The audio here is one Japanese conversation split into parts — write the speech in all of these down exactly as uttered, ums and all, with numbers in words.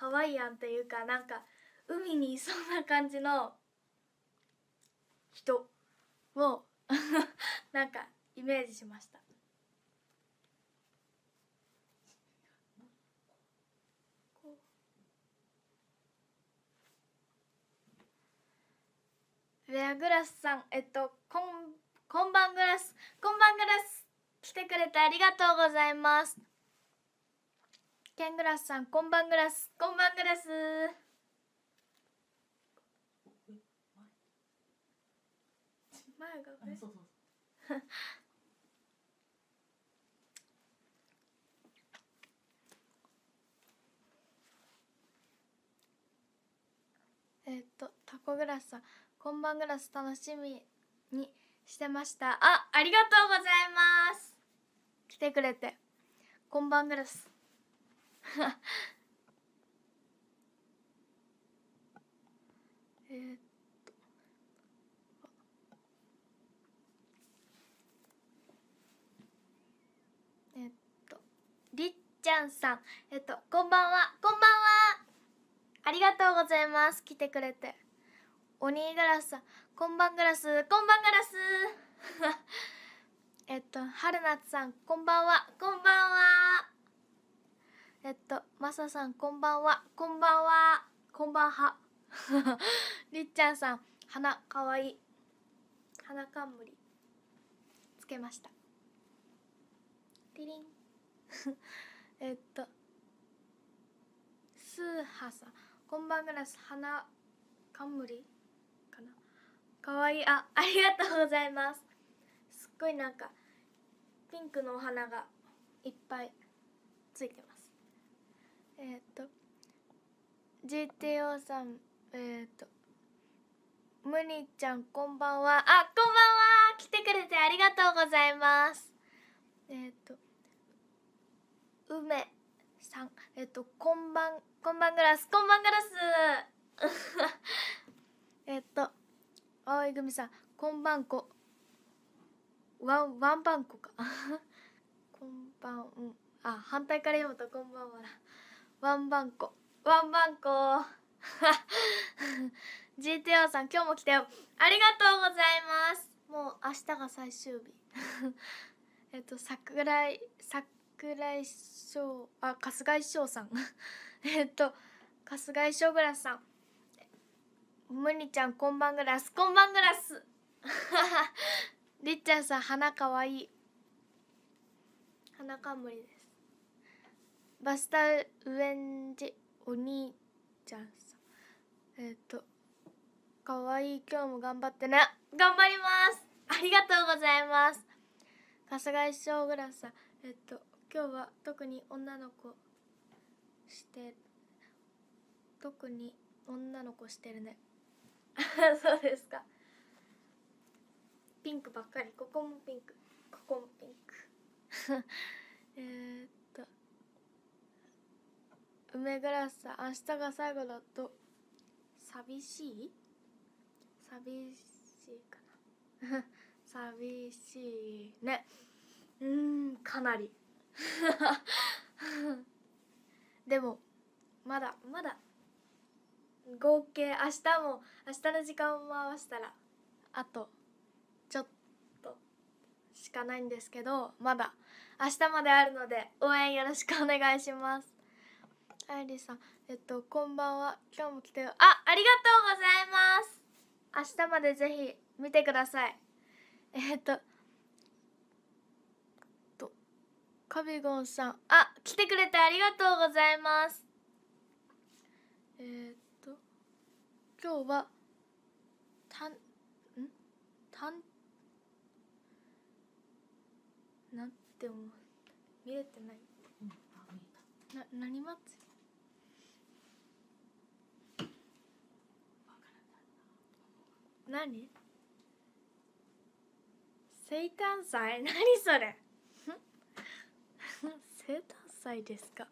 ハワイアンというか、なんか海にいそうな感じの人をなんかイメージしました。レアグラスさん、えっとこんこんばんグラス、こんばんグラス、来てくれてありがとうございます。ケングラスさん、こんばんグラス、こんばんグラス。前が上。そうそうえっとタコグラスさん、こんばんグラス楽しみにしてました。あ、ありがとうございます。来てくれて。こんばんグラス。えーっとえっとりっちゃんさん、えっとこんばんは、こんばんは。ありがとうございます。来てくれて。おにーグラスさん、こんばんグラス、こんばんグラス。えっとはるなつさん、こんばんは、こんばんは。えっとまささん、こんばんは、こんばんは、こんばんは。りっちゃんさん、花かわいい。花冠つけました。リリン。えっとスーハさん、こんばんグラス、花冠かな、かわいい。あ、ありがとうございます。すっごいなんかピンクのお花がいっぱいついてます。えっと ジーティーオー さん、えっとむにちゃん、こんばんは。あ、こんばんは。来てくれてありがとうございます。えっと梅さん、えっとこんばん、こんばんグラス、こんばんグラス。えっと青い組さん、こんばんこ、ワンワンバンコか。こんばん、うん、あ、反対から読むとこんばんはだ。ワンバンコ、ワンバンコ。ジーティーオー さん、今日も来たよ。ありがとうございます。もう明日が最終日。えっと桜井桜井翔、あ、春日井翔さん。えっと春日井翔グラスさん、むにちゃん、こんばんグラス、こんばんグラス。りっちゃんさん、花かわいい。花冠です。バスタウエンジお兄ちゃんさん、えっとかわいい、今日も頑張ってね。頑張ります。ありがとうございます。春日井翔グラスさん、えっと今日は特に女の子して特に女の子してるね。そうですか。ピンクばっかり。ここもピンク、ここもピンク。えっと梅グラスさん、明日が最後だと寂しい寂しいかな。寂しいね。うーん、かなり。でもまだまだ合計、明日も明日の時間を回したらあとちょっとしかないんですけど、まだ明日まであるので応援よろしくお願いします。あいりさん、えっとこんばんは、今日も来てよ。あ、ありがとうございます。明日までぜひ見てください。えっととカビゴンさん、あ、来てくれてありがとうございます。えっと今日はたんんたんなんて思う、見れてない。うん、あ、見えた。な、何祭り？何？生誕祭？何それ？生誕祭ですか？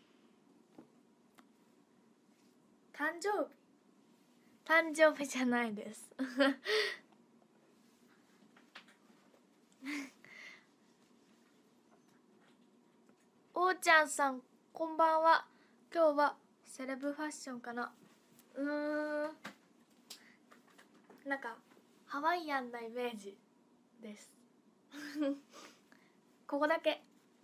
誕生日？誕生日じゃないです。おーちゃんさん、こんばんは。今日はセレブファッションかな。うーん、なんかハワイアンなイメージですここだけ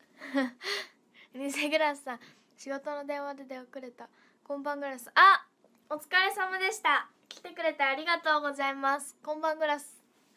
偽グラスさん、仕事の電話で出遅れた。こんばんグラス。あ、お疲れ様でした。来てくれてありがとうございます。こんばんグラス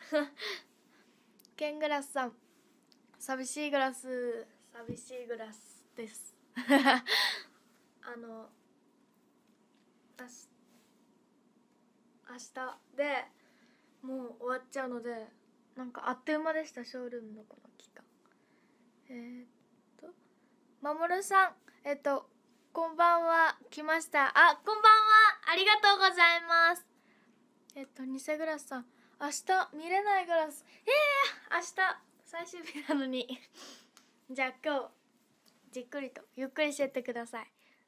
ケングラスさん、寂しいグラス、寂しいグラスですあの明日明日でもう終わっちゃうので、なんかあっという間でした、ショールームのこの期間。えー、っとまもるさん、えっとこんばんは、来ました。あ、こんばんは、ありがとうございます。えっと偽グラスさん、明日見れないグラス。えー、明日最終日なのにじゃあ今日じっくりとゆっくりしてってください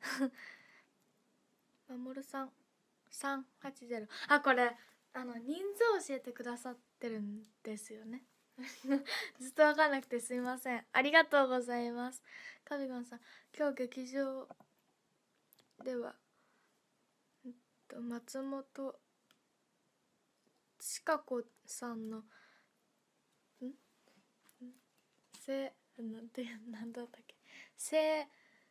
まもるさんさんはちゼロ、あ、これあの人数教えてくださってるんですよねずっと分かんなくてすいません。ありがとうございます。カビゴンさん、今日劇場では、えっと、松本千佳子さんのんせなんてなんだったっけ、生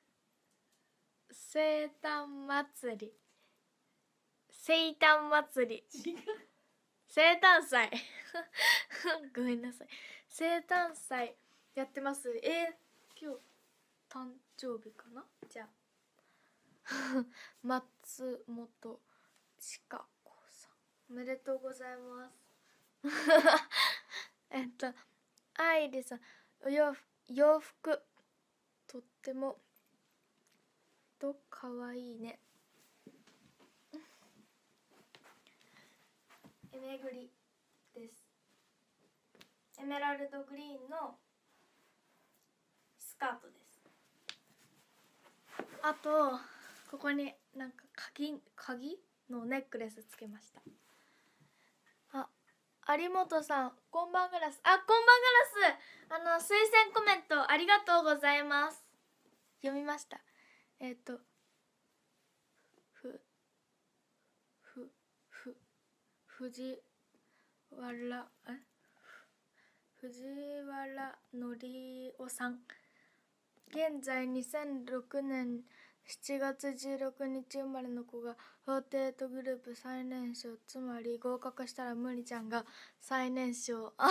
生誕祭り生誕祭り生誕祭ごめんなさい、生誕祭やってます。えー、今日誕生日かな。じゃあ松本千佳子さん、おめでとうございますえっとあいりさん、お洋服洋服とってもとかわいいね。エメグリです。エメラルドグリーンのスカートです。あとここになんか鍵鍵のネックレスつけました。あ、有本さん、こんばんグラス。あ、こんばんグラス。あの推薦コメントありがとうございます。読みました。えっとふふふ藤原え藤原紀夫さん、現在にせんろくねんしちがつじゅうろくにち生まれの子がフォーティーエイトグループ最年少、つまり合格したら無理ちゃんが最年少。あ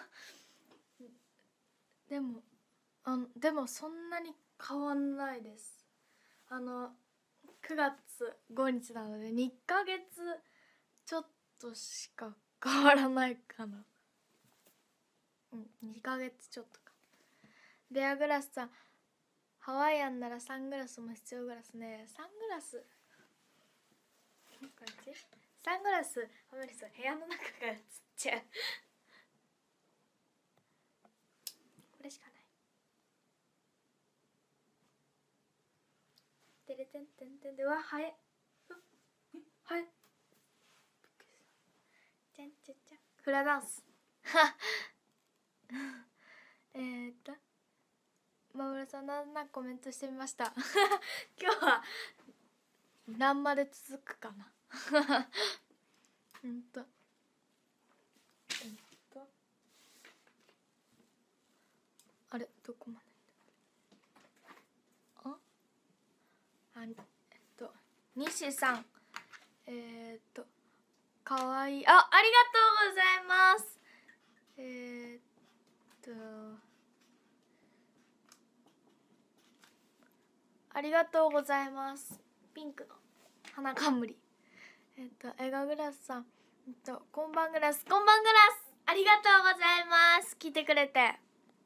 でもあのでもそんなに変わんないです。あのくがつごにちなのでにかげつちょっとしか変わらないかな。うんにかげつちょっとか。ベアグラスさん、ハワイアンならサングラスも必要グラスね。サングラスサングラスは無理そう、部屋の中が映っちゃうこれしかない。てれてんてんてんで、わ、はえはいちゃんちゃちゃフラダンスえーっとまむらさん、なんなコメントしてみました今日は何まで続くかなうんとうんとあれどこまでああえっと西さん、えー、っとかわいい、あ、ありがとうございます。えー、っとありがとうございます。ピンクの花冠。えっとエガグラスさん、えっとこんばんグラス、こんばんグラス、ありがとうございます。聞いてくれて。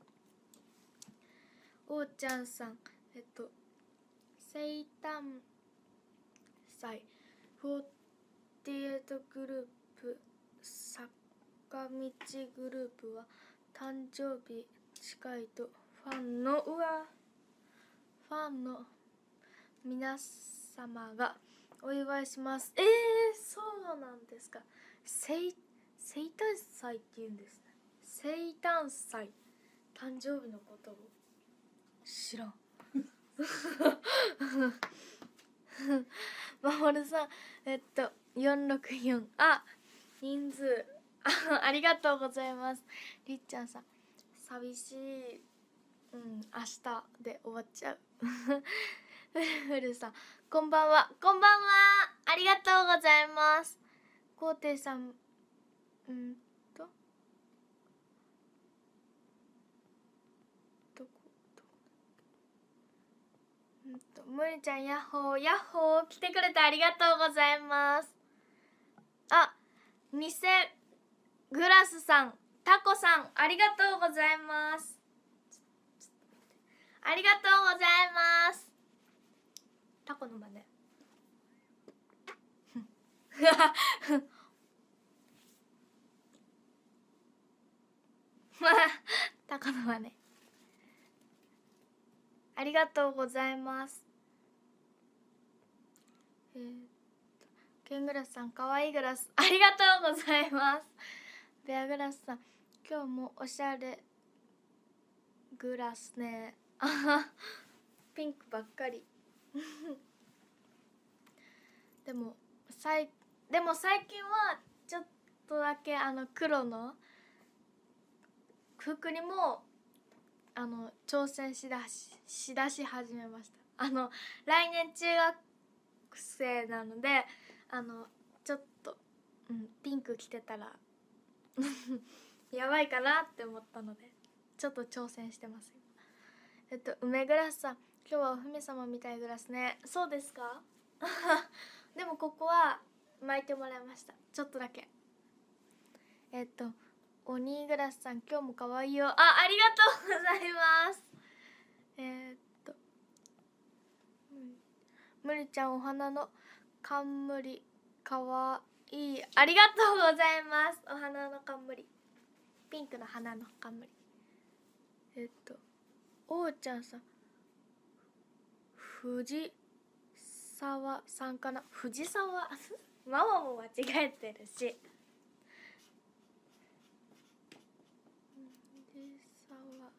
おーちゃんさん、えっと生誕祭フォーティーエイトグループ坂道グループは誕生日近いとファンのうわファンの皆様がお祝いします。えー、そうなんですか。生生誕祭って言うんですね。生誕祭、誕生日のことを知らんまもるさん、えっとよんろくよん、あ、人数あありがとうございます。りっちゃんさん、寂しい、うん、明日で終わっちゃうふるふるさん、こんばんは。こんばんは、ありがとうございます。こうていさん、うんとどこどこうんとむりちゃん、ヤッホーヤッホー、来てくれてありがとうございます。あ、偽グラスさん、タコさん、ありがとうございます。ありがとうございます。タコの真似タコの真似、ありがとうございます。えー、ケングラスさん、かわいいグラス、ありがとうございます。ベアグラスさん、今日もおしゃれグラスね。あは、ピンクばっかりでもさいでも最近はちょっとだけあの黒の服にもあの挑戦しだししだし始めました。あの来年中学生なので、あのちょっと、うん、ピンク着てたらやばいかなって思ったので、ちょっと挑戦してます。えっと梅グラスさん、今日はお姫様みたいグラスね。そうですかでもここは巻いてもらいました、ちょっとだけ。えっとおにグラスさん、今日も可愛いよ。あ、ありがとうございます。えー、っとむりちゃん、お花の冠かわいい、ありがとうございます。お花の冠、ピンクの花の冠。えっとおうちゃんさん、藤沢さんかな、藤沢ママも間違えてるし、藤沢、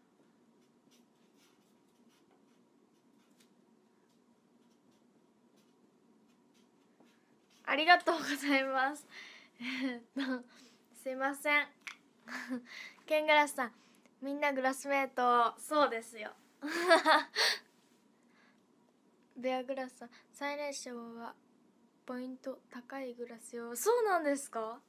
ありがとうございます。えっとすいませんケングラスさん、みんなグラスメート。そうですよベアグラスさん、最年少はポイント高いグラスよ。そうなんですか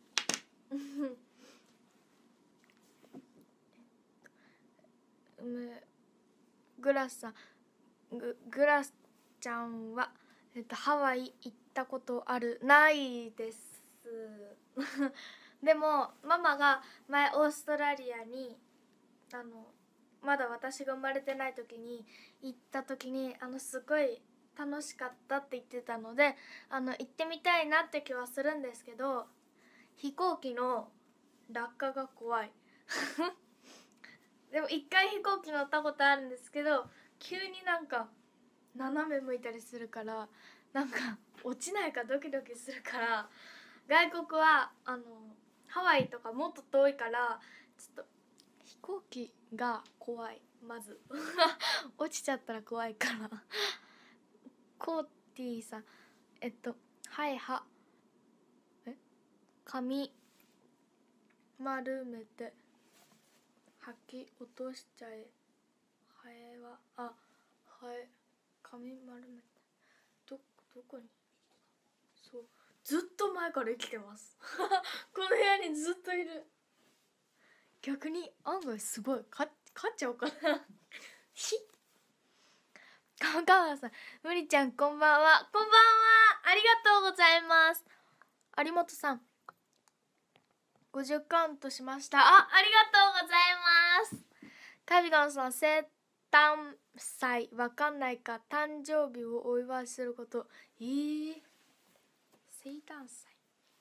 グラスさん、ググラスちゃんは、えっと、ハワイ行ったことある？ないですでもママが前オーストラリアに、あのまだ私が生まれてない時に行った時に、あのすごい楽しかったって言ってたので、あの行ってみたいなって気はするんですけど、飛行機の落下が怖いでも一回飛行機乗ったことあるんですけど、急になんか斜め向いたりするから、なんか落ちないかドキドキするから、外国はあのハワイとかもっと遠いから、ちょっと飛行機が怖い。まず落ちちゃったら怖いからコーティーさん、えっとはいはえ髪丸めて吐き落としちゃえ、ハエはあハエ髪丸めて、どどこに、そう、ずっと前から生きてますこの部屋にずっといる。逆に案外すごい、か勝っちゃおうかなひかかわさん、むりちゃん、こんばんは。こんばんは、ありがとうございます。有本さん、ごじゅうカウントしました。あ、ありがとうございます。カビガンさん、生誕祭わかんないか、誕生日をお祝いすること。えー、生誕祭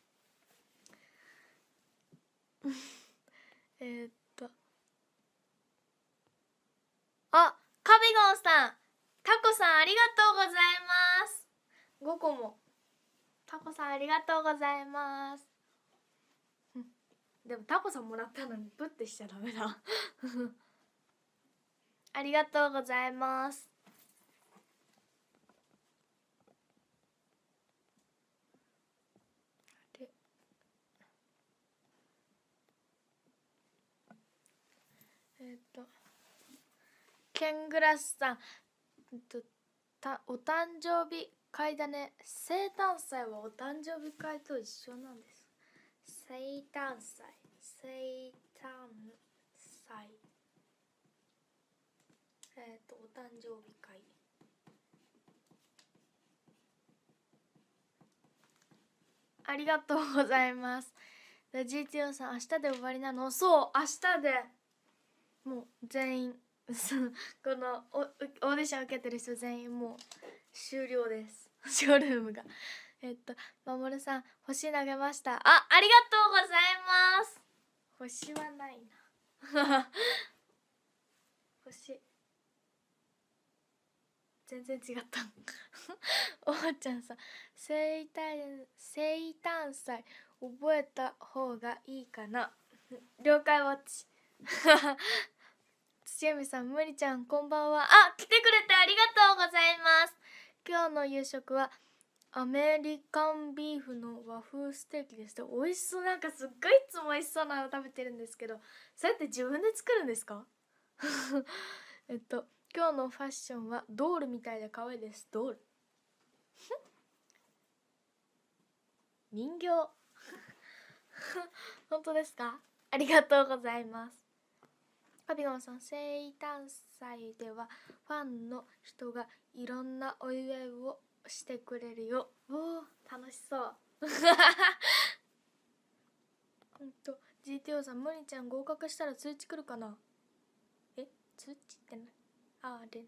えーっとあ、カビゴンさん、タコさん、ありがとうございます。ごこもタコさん、ありがとうございますでもタコさんもらったのにプッてしちゃダメだありがとうございます。 えっとケングラスさん、えっとたお誕生日会だね。生誕祭はお誕生日会と一緒なんです。生誕祭、生誕祭、えっとお誕生日会。ありがとうございます。で ジーティーオー さん、明日で終わりなの？そう、明日でもう全員このオーディション受けてる人全員もう終了です。ショールームが。えっとまもるさん、星投げました。あ、ありがとうございます。星はないな星全然違ったおばちゃんさん、生誕生誕祭覚えた方がいいかな了解ウォッチ土山さん、むりちゃんこんばんは。あ、来てくれてありがとうございます。今日の夕食はアメリカンビーフの和風ステーキです。美味しそう。なんかすっごいいつも美味しそうなの食べてるんですけど、それって自分で作るんですかえっと今日のファッションはドールみたいで可愛いです。ドール人形本当ですか？ありがとうございます。カビゴンさん、生誕祭ではファンの人がいろんなお祝いをしてくれるよ。おー、楽しそううんと ジーティーオー さん、むりちゃん合格したら通知来るかな？え、通知って何？あー、連絡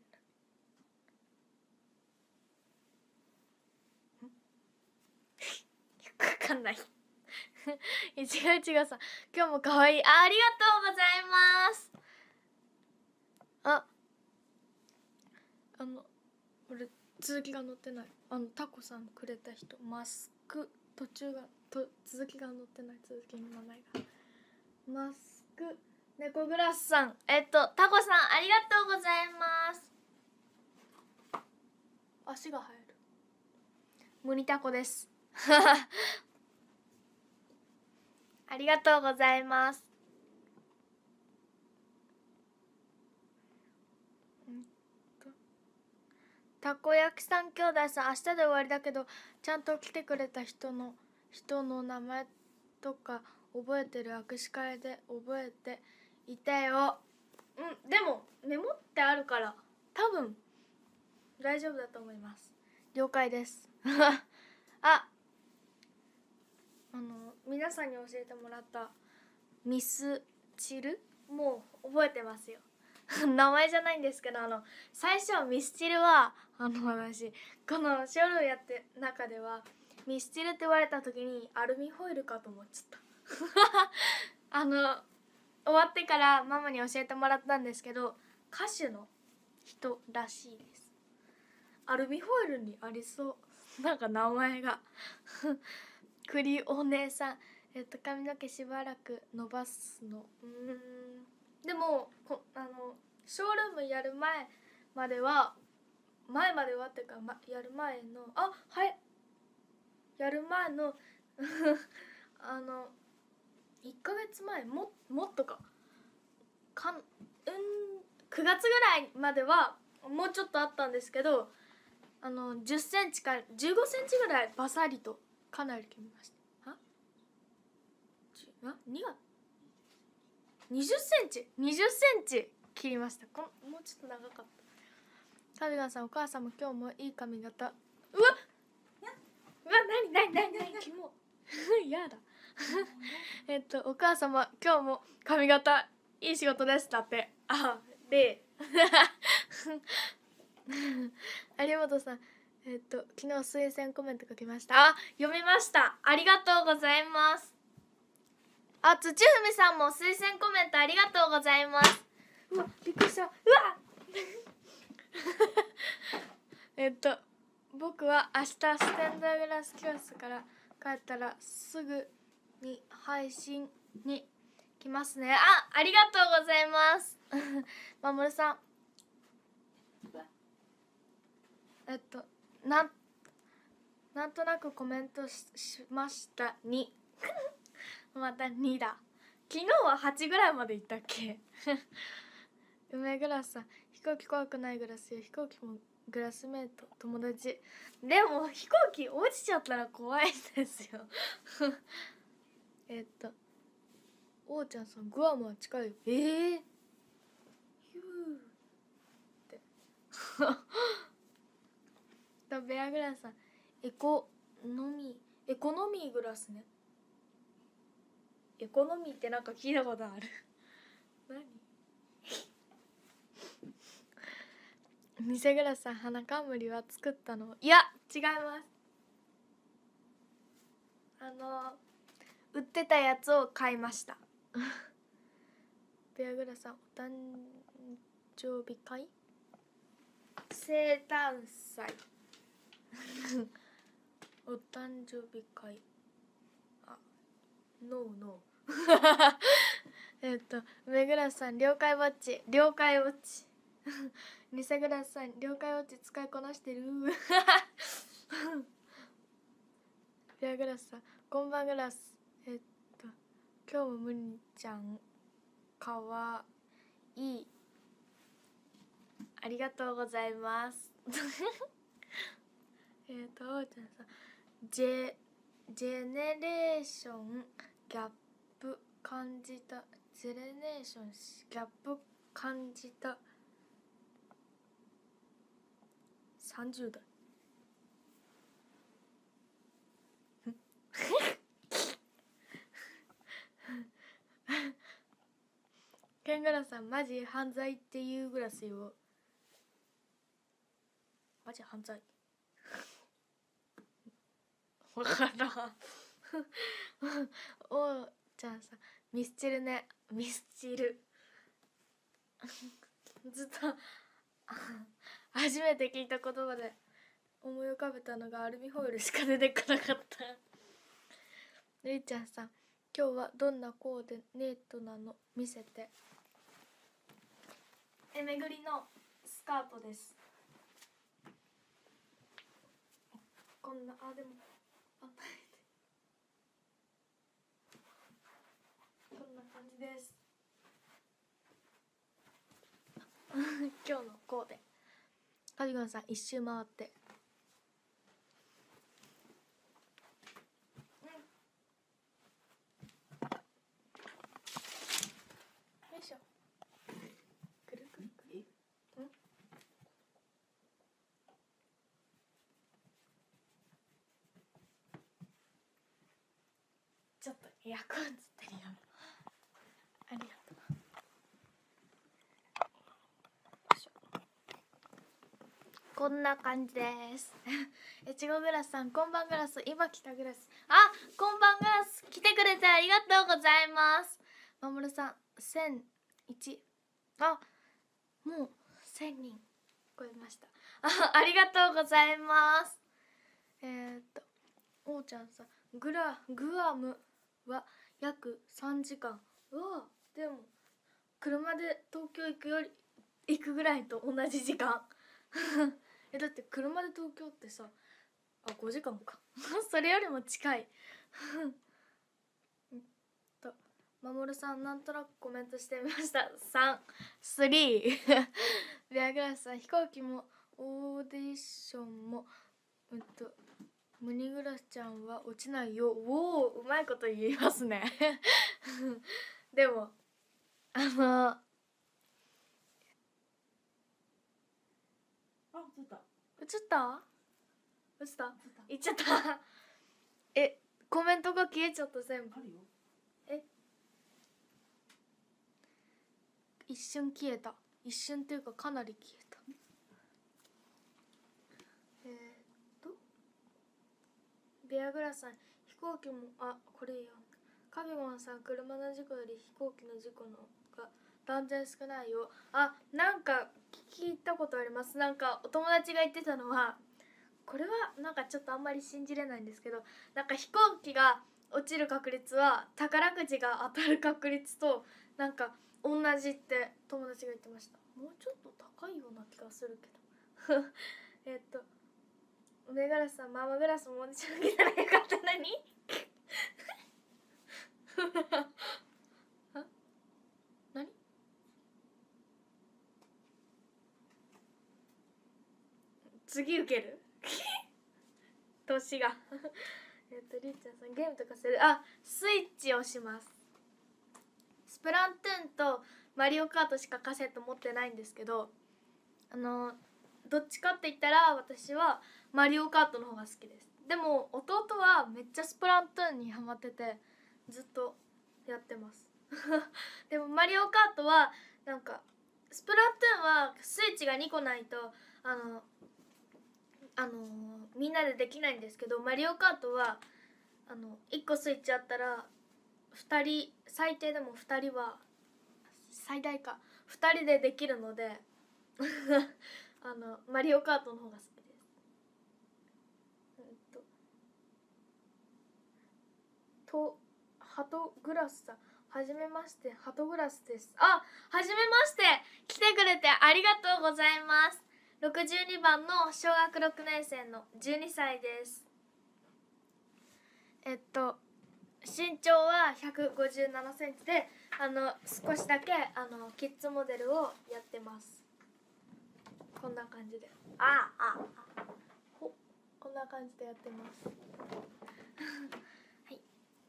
よくわかんない違う違うさん、今日も可愛い。あ、ありがとうございます。あ、あの俺続きが載ってない。あのタコさんくれた人、マスク途中がと続きが載ってない。続きの名前がマスク猫グラスさん、えっとタコさんありがとうございます。足が生えるムニタコですありがとうございます。たこ焼きさん兄弟さん、明日で終わりだけどちゃんと来てくれた人の人の名前とか覚えてる？握手会で覚えていたよ。うん、でもメモってあるから多分大丈夫だと思います。了解ですあ、あの皆さんに教えてもらったミスチルもう覚えてますよ名前じゃないんですけど、あの最初ミスチルはあの私このショールームやって中ではミスチルって言われた時にアルミホイルかと思っちゃったあの終わってからママに教えてもらったんですけど、歌手の人らしいです。アルミホイルにありそうなんか名前がクリお姉さん、えっと髪の毛しばらく伸ばすの、うーんでもこあのショールームやる前までは前まではっていうか、ま、やる前のあはいやる前のあのいっかげつまえももっとかかんうんくがつぐらいまではもうちょっとあったんですけど、あのじゅっセンチからじゅうごセンチぐらいバサリとかなり切りました。ああにがにじゅっセンチにじゅっセンチ切りました。こもうちょっと長かった。カビガンさん、お母さんも今日もいい髪型。うわうわ、なになになになにキモやだえっとお母様今日も髪型いい仕事ですだって。あで有本さん、えっと昨日推薦コメント書きました。あ、読みました。ありがとうございます。あ、土文さんも推薦コメントありがとうございます。うわ、びっくりした。うわえっと僕は明日ステンドグラス教室から帰ったらすぐに配信に来ますね。あ、ありがとうございますまもるさん、えっとなんなんとなくコメント し, しましたにまたにだ。昨日ははちぐらいまでいったっけ梅グラスさん、飛行機怖くないグラスよ。飛行機もグラスメート友達。でも飛行機落ちちゃったら怖いですよえっとおーちゃんさん、グアムは近いよ。ええー、ヒューってとベアグラスさん、エコノミーエコノミーグラスね。エコノミーってなんか聞いたことある何偽グラスさん、花冠は作ったの？いや違います。あの売ってたやつを買いましたベアグラさん、お誕生日会生誕祭お誕生日会、あ、ノーノーえっと梅グラスさん、了解ウォッチ了解ウォッチ偽グラスさん、了解ウォッチ使いこなしてるベアグラスさん、こんばんグラス。えっと今日もむにちゃんかわいい、ありがとうございますえっとおうちゃんさん、ジェジェネレーションギャップ感じた、ジェネレーションギャップ感じたさんじゅうだいケングラさん、マジ犯罪っていうグラスよ。マジ犯罪わからんおうちゃんさん、ミスチルね。ミスチルずっと初めて聞いた言葉で思い浮かべたのがアルミホイルしか出てこなかったるいちゃんさん、今日はどんなコーデネートなの見せて。え、めぐりのスカートです。こんな、あ、でもあこんな感じです今日のコーデ。カジゴンさん、一周回って、よいしょ。くるくるくる。んちょっとエアコンつってるよ。ありがとう。こんな感じですえちごグラスさん、こんばんグラス。今来たグラス。あ、こんばんグラス。来てくれてありがとうございます。まもるさん、せんいち。あ、もうせんにん超えました。あ、ありがとうございます。えー、っとおうちゃんさん、グラグアムは約さんじかん。うわ、でも車で東京行くより行くぐらいと同じ時間え、だって車で東京ってさ、あ、ごじかんかそれよりも近いとまもるさん、なんとなくコメントしてみました。さん、スリーベアグラスさん、飛行機もオーディションもうんとムニグラスちゃんは落ちないよ。おお、うまいこと言いますねでもあのあ、映った。 映った映った言っちゃったえ、コメントが消えちゃった全部。 あるよ。 え、一瞬消えた。一瞬っていうかかなり消えた。えー、っとベアグラスさん、飛行機も、あ、これいいよ。カビゴンさん、車の事故より飛行機の事故のが断然少ないよ。あ、なんか聞いたことあります。なんかお友達が言ってたのは、これはなんかちょっとあんまり信じれないんですけど、なんか飛行機が落ちる確率は宝くじが当たる確率となんか同じって友達が言ってました。もうちょっと高いような気がするけどえっと梅ガラスさん、ママグラスもおじちゃん来たらよかったのにあ、何次受ける年がえっとりっちゃんさんゲームとかする。あ、スイッチをします。スプラトゥーンとマリオカートしかカセット持ってないんですけど、あのどっちかって言ったら私はマリオカートの方が好きです。でも弟はめっちゃスプラトゥーンにハマっててずっとやってますでもマリオカートはなんかスプラトゥーンはスイッチがにこないとあのあのみんなでできないんですけど、マリオカートはあのいっこスイッチあったらふたり、最低でもふたりは最大かふたりでできるのであのマリオカートの方が好きです。えっととハトグラスさん、はじめまして、ハトグラスです。あ、はじめまして、来てくれてありがとうございます。ろくじゅうにばんの小学ろくねん生のじゅうにさいです。えっと身長はひゃくごじゅうななセンチで、あの少しだけあのキッズモデルをやってます。こんな感じで、あああほこんな感じでやってますはい。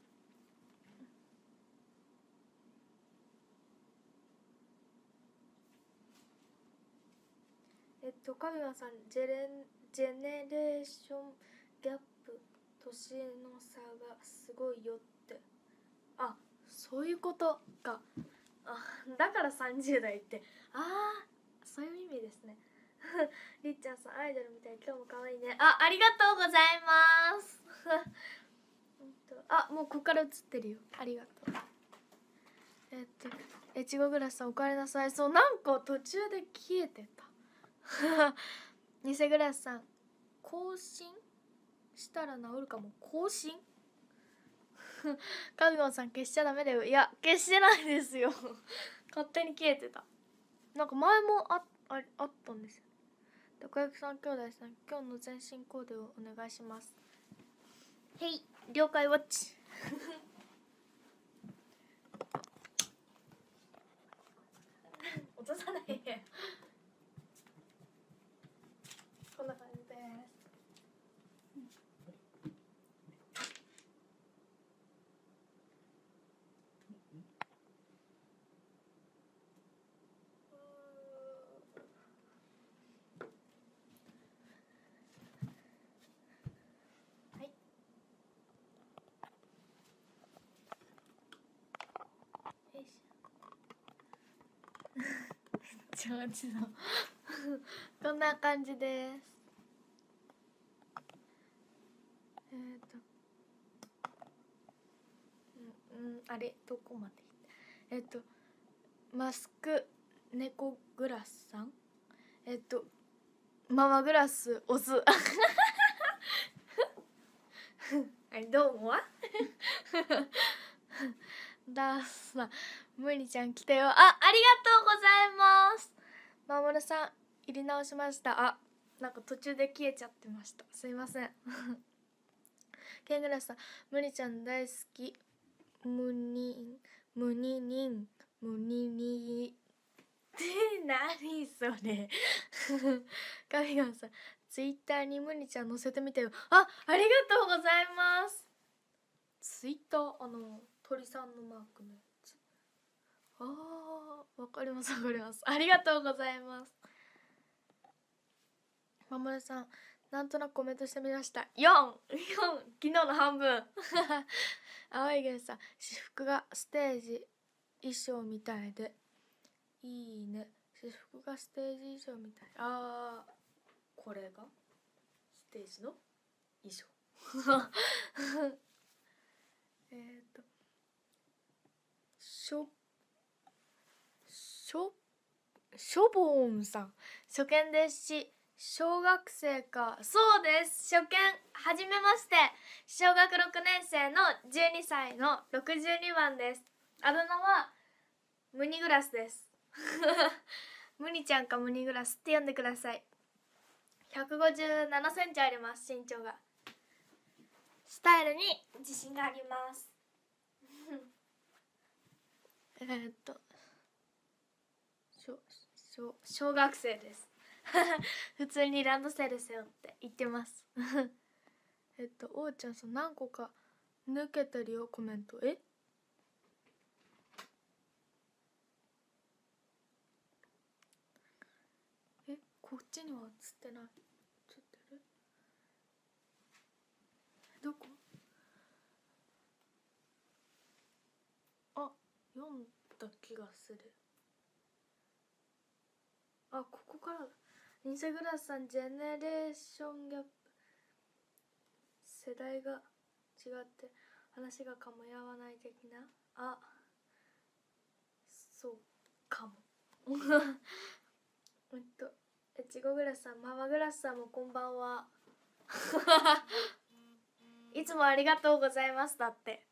えっと神谷さん、ジェレンジェネレーションギャップ、年の差がすごいよって。あ、そういうことか。あ、だからさんじゅう代って。ああ、そういう意味ですねりっちゃんさん、アイドルみたい、今日も可愛いね。あ、ありがとうございますあ、もうここから映ってるよ。ありがとう。えっと越後グラスさん、おかえりなさい。そう、なんか途中で消えてた偽グラスさん、更新したら治るかも。更新カビゴンさん、消しちゃダメだよ。いや、消してないですよ勝手に消えてた。なんか前も あ, あ, あったんですよ。たこ焼きさん兄弟さん、今日の全身コーデをお願いします。へい、了解ウォッチ落とさないでこんな感じです。はいよいしょめっちゃ落ちたこんな感じです。えーとうん、うん、あれどこまでえっとマスク猫グラスさん、えっとママグラスオスはい、どうもはダースさん、ムリちゃん来たよ。あ、ありがとうございます。まもるさん、入り直しました。あ、なんか途中で消えちゃってました。すいませんケングラスさん、ムリちゃん大好き。ムニンムニニンムニニって何それカミガンさん、ツイッターにムニちゃん載せてみたよ。あ、ありがとうございます。ツイッター、あの鳥さんのマークのやつ。あー、わかりますわかります。ありがとうございます。まもるさん、なんとなくコメントしてみました。よん、よん、昨日の半分青いゲンさん、私服がステージ衣装みたいでいいね。私服がステージ衣装みたい。あー、これがステージの衣装えっとしょしょしょぼんさん、初見ですし小学生か。そうです、初見、はじめまして、小学ろくねん生のじゅうにさいのろくじゅうにばんです。あだ名はムニグラスですムニちゃんかムニグラスって呼んでください。ひゃくごじゅうななセンチあります、身長が。スタイルに自信がありますえっと小小小学生です。 普通にランドセル背負って行ってますえっとおうちゃんさん何個か抜けてるよコメント。ええこっちには映ってない。映ってる？どこ？あ、読んだ気がする。あ、ここからだ。ニセグラスさん、ジェネレーションギャップ、世代が違って話がかもやわない的な。あ、そうかもえっとえちごグラスさん、ママグラスさんもこんばんはいつもありがとうございますだって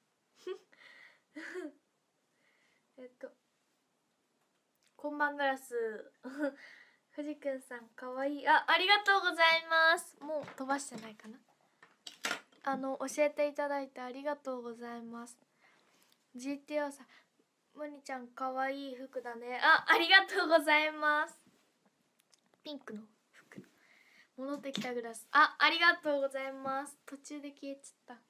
えっとこんばんグラス藤くんさんかわいい。あ、ありがとうございます。もう飛ばしてないかな。あの教えていただいてありがとうございます。 ジーティーオー さん、むにちゃんかわいい服だね。あ、ありがとうございます。ピンクの服戻ってきたグラス。あ、ありがとうございます。途中で消えちゃった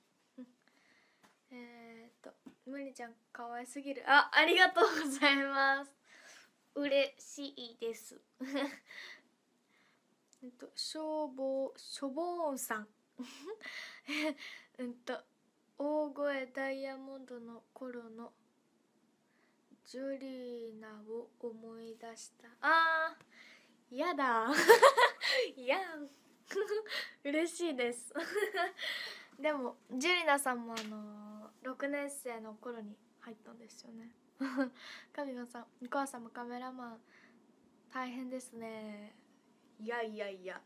えーっとむにちゃんかわいすぎる。あ、ありがとうございます。嬉しいですえっとしょぼしょぼーんさんうんと大声ダイヤモンドの頃のジュリーナを思い出した。あーやだやん嬉しいですでもジュリナさんもあのー、ろくねん生の頃に入ったんですよね神野さん、お母さんもカメラマン大変ですね。いやいやいや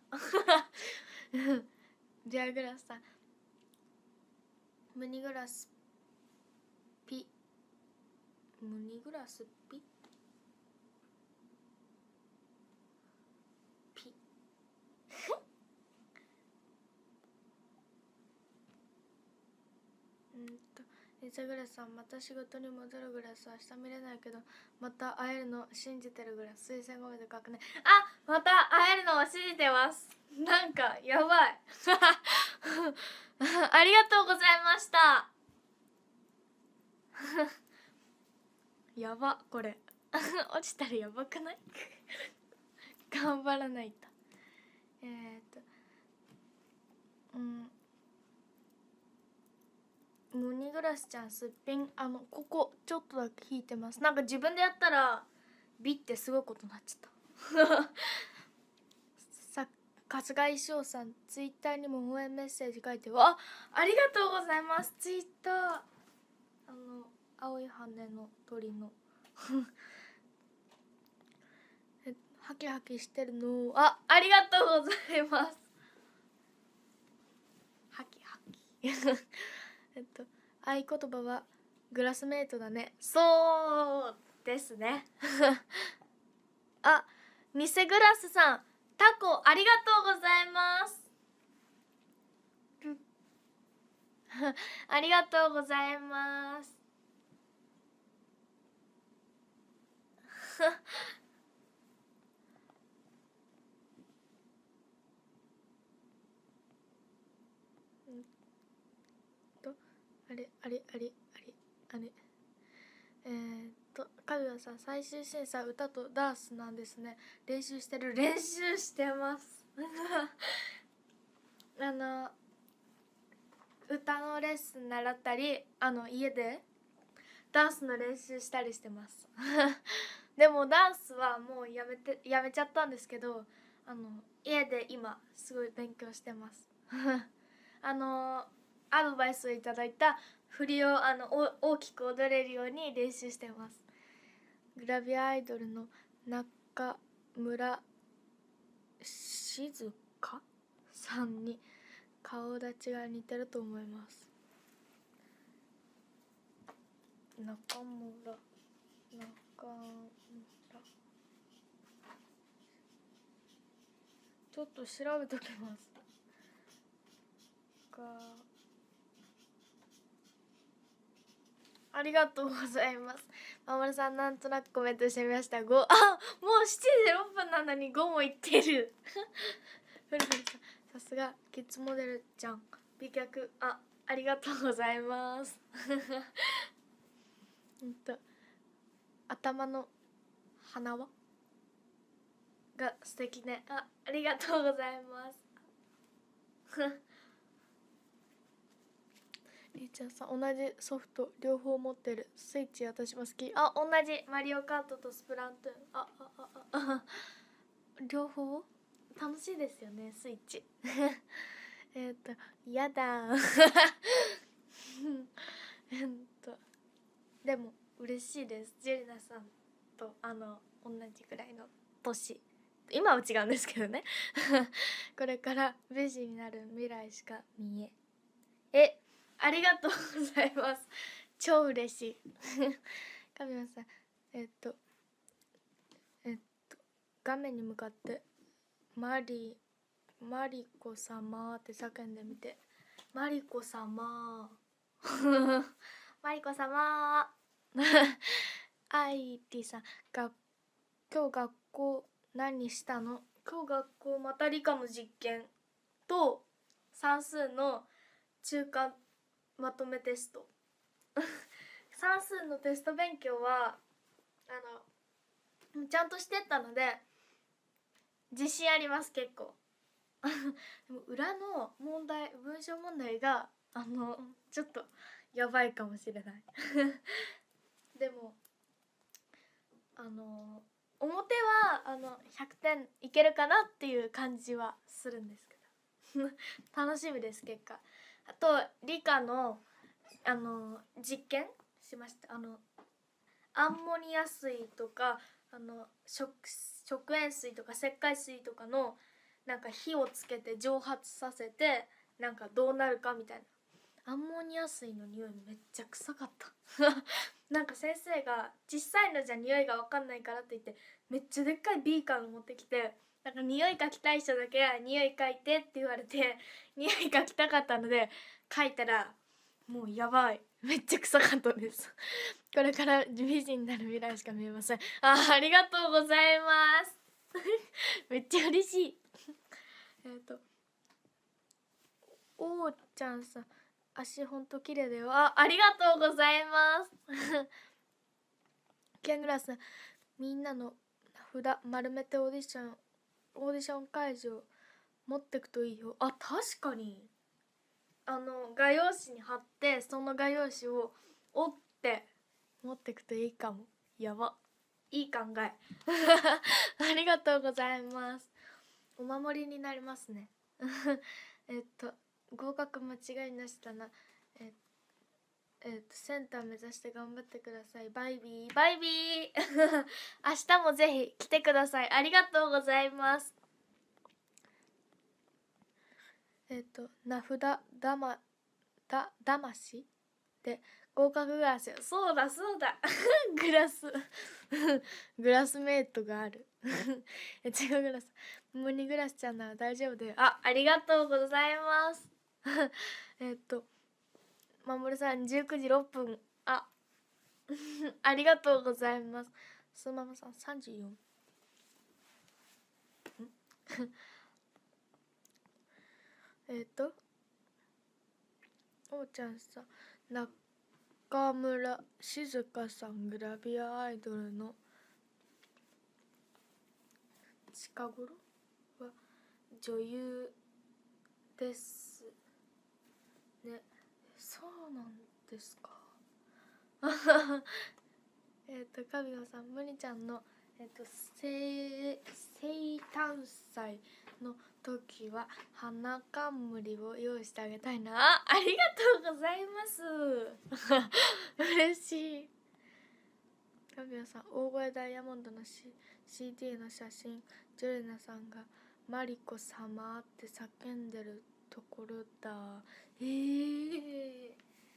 ディアグラスさん、ムニグラスピムニグラスピピうんとリザグラスさん、また仕事に戻るグラス。明日見れないけどまた会えるの信じてるグラス。推薦ごめんで書くね。あ、また会えるのを信じてます。なんかやばいありがとうございましたやばこれ落ちたらやばくない頑張らないと。えー、っとうんムニグラスちゃんすっぴん、あのここちょっとだけ引いてます。なんか自分でやったらビってすごいことになっちゃったさ春日井翔さん、ツイッターにも応援メッセージ書いて。あ、ありがとうございます。ツイッターあの青い羽の鳥のえハキハキしてるの。あ、ありがとうございますハキハキえっと合言葉はグラスメイトだね。そうですねあ、ニセグラスさん、タコありがとうございますありがとうございますとあれあれあれあれあれえー、っとかぐやさん、最終審査歌とダンスなんですね。練習してる。練習してますあの歌のレッスン習ったり、あの家でダンスの練習したりしてますでもダンスはもうやめてやめちゃったんですけど、あの家で今すごい勉強してますあのアドバイスをいただいた振りをあの大きく踊れるように練習してます。グラビアアイドルの中村静香さんに顔立ちが似てると思います。中村中村ちょっと調べときますがありがとうございます。まもるさんなんとなくコメントしてみました。ご、あ、もうしちじろっぷんなのにごもいってる。ふるふるさん、さすがキッズモデルちゃん。美脚、あ、ありがとうございます。ほんと頭の鼻輪が素敵ね。あ、ありがとうございます。りーちゃんさん、同じソフト両方持ってる。スイッチ私も好き。あ、同じ。マリオカートとスプラントゥーン。あああああ両方楽しいですよね、スイッチ。えっとやだえっとでも嬉しいです。ジェリナさんとあの同じぐらいの年。今は違うんですけどね。これから美人になる未来しか見ええありがとうございます。超嬉しい。神谷さん、えっとえっと画面に向かってマリマリコ様って叫んでみて。マリコ様マリコ様アイティさん、が今日学校何したの？今日学校また理科の実験と算数の中間まとめテスト。算数のテスト勉強はあのちゃんとしてったので自信あります。結構。でも裏の問題、文章問題があのちょっとやばいかもしれない。でもあの表はあのひゃくてんいけるかなっていう感じはするんですけど楽しみです。結果。あと理科のあの実験しました。あのアンモニア水とかあの食食塩水とか石灰水とかのなんか火をつけて蒸発させてなんかどうなるかみたいな。アンモニア水の匂いめっちゃ臭かったなんか先生が小さいのじゃ匂いが分かんないからって言ってめっちゃでっかいビーカーを持ってきて、なんか匂い嗅ぎたい人だけ匂い嗅いでって言われて匂い嗅ぎたかったので嗅いたらもうやばい、めっちゃ臭かったですこれから美人になる未来しか見えません。あ、ありがとうございますめっちゃ嬉しいえっとおーちゃんさん、足ほんと綺麗だよ。あ、ありがとうございますキャングラスさん、みんなの札丸めてオーディションオーディション会場持ってくといいよ。あ、確かにあの画用紙に貼ってその画用紙を折って持ってくといいかも。やば、いい考えありがとうございます。お守りになりますねえっと合格間違いなしだな。えっとえっとセンター目指して頑張ってください。バイビーバイビー明日もぜひ来てください。ありがとうございます。えっと名札だまだだましで合格グラスよ。そうだそうだグラスグラスメイトがあるえ違うグラス。モニグラスちゃんなら大丈夫だよ。あ、ありがとうございますえっとまもるさんじゅうくじろっぷん、あありがとうございます。すままさんさんじゅうよんえっとおーちゃんさん、中村静香さん、グラビアアイドルの近頃は女優ですね。そうなんですかえっと神野さん、むにちゃんのえっと生生誕祭の時は花冠を用意してあげたいな。あ、ありがとうございます嬉しい。神野さん、大声ダイヤモンドの、C、シーディー の写真、ジョレナさんがマリコ様って叫んでるところだ。えー、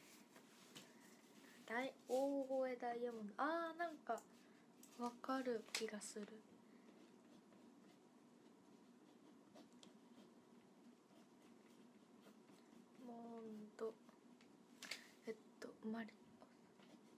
大大声ダイヤモンド、あーなんかわかる気がする。モンドえっとマリ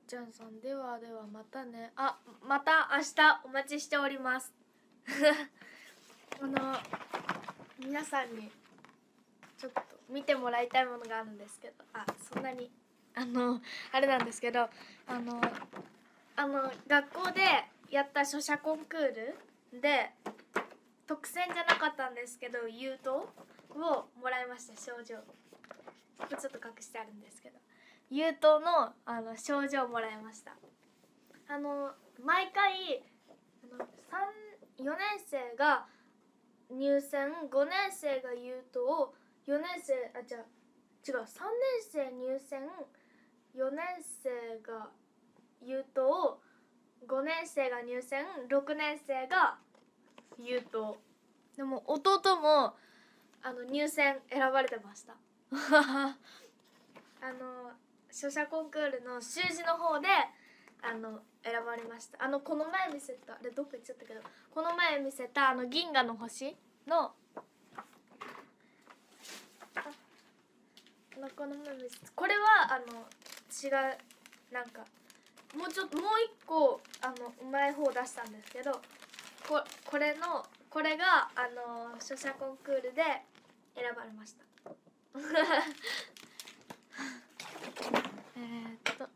ちゃんさん、ではではまたね。あ、また明日お待ちしておりますあの皆さんにちょっと見てもらいたいものがあるんですけど、あ、そんなにあのあれなんですけど、あのあの学校でやった書写コンクールで特選じゃなかったんですけど、優等をもらいました。賞状これちょっと隠してあるんですけど、優等のあの賞状をもらいました。あの毎回あのよねん生が入選、ごねん生が優等、よねん生あじゃあ違うさんねん生入選、よねん生が優等、ごねん生が入選、ろくねん生が優等。でも弟もあの入選選ばれてましたあの書写コンクールの習字の方であの選ばれました。あのこの前見せたあれどっか行っちゃったけど、この前見せたあの銀河の星のあのこの前見せたこれはあの違う、なんかもうちょっともう一個あのうまい方を出したんですけど、ここれのこれがあの書写コンクールで選ばれましたえっと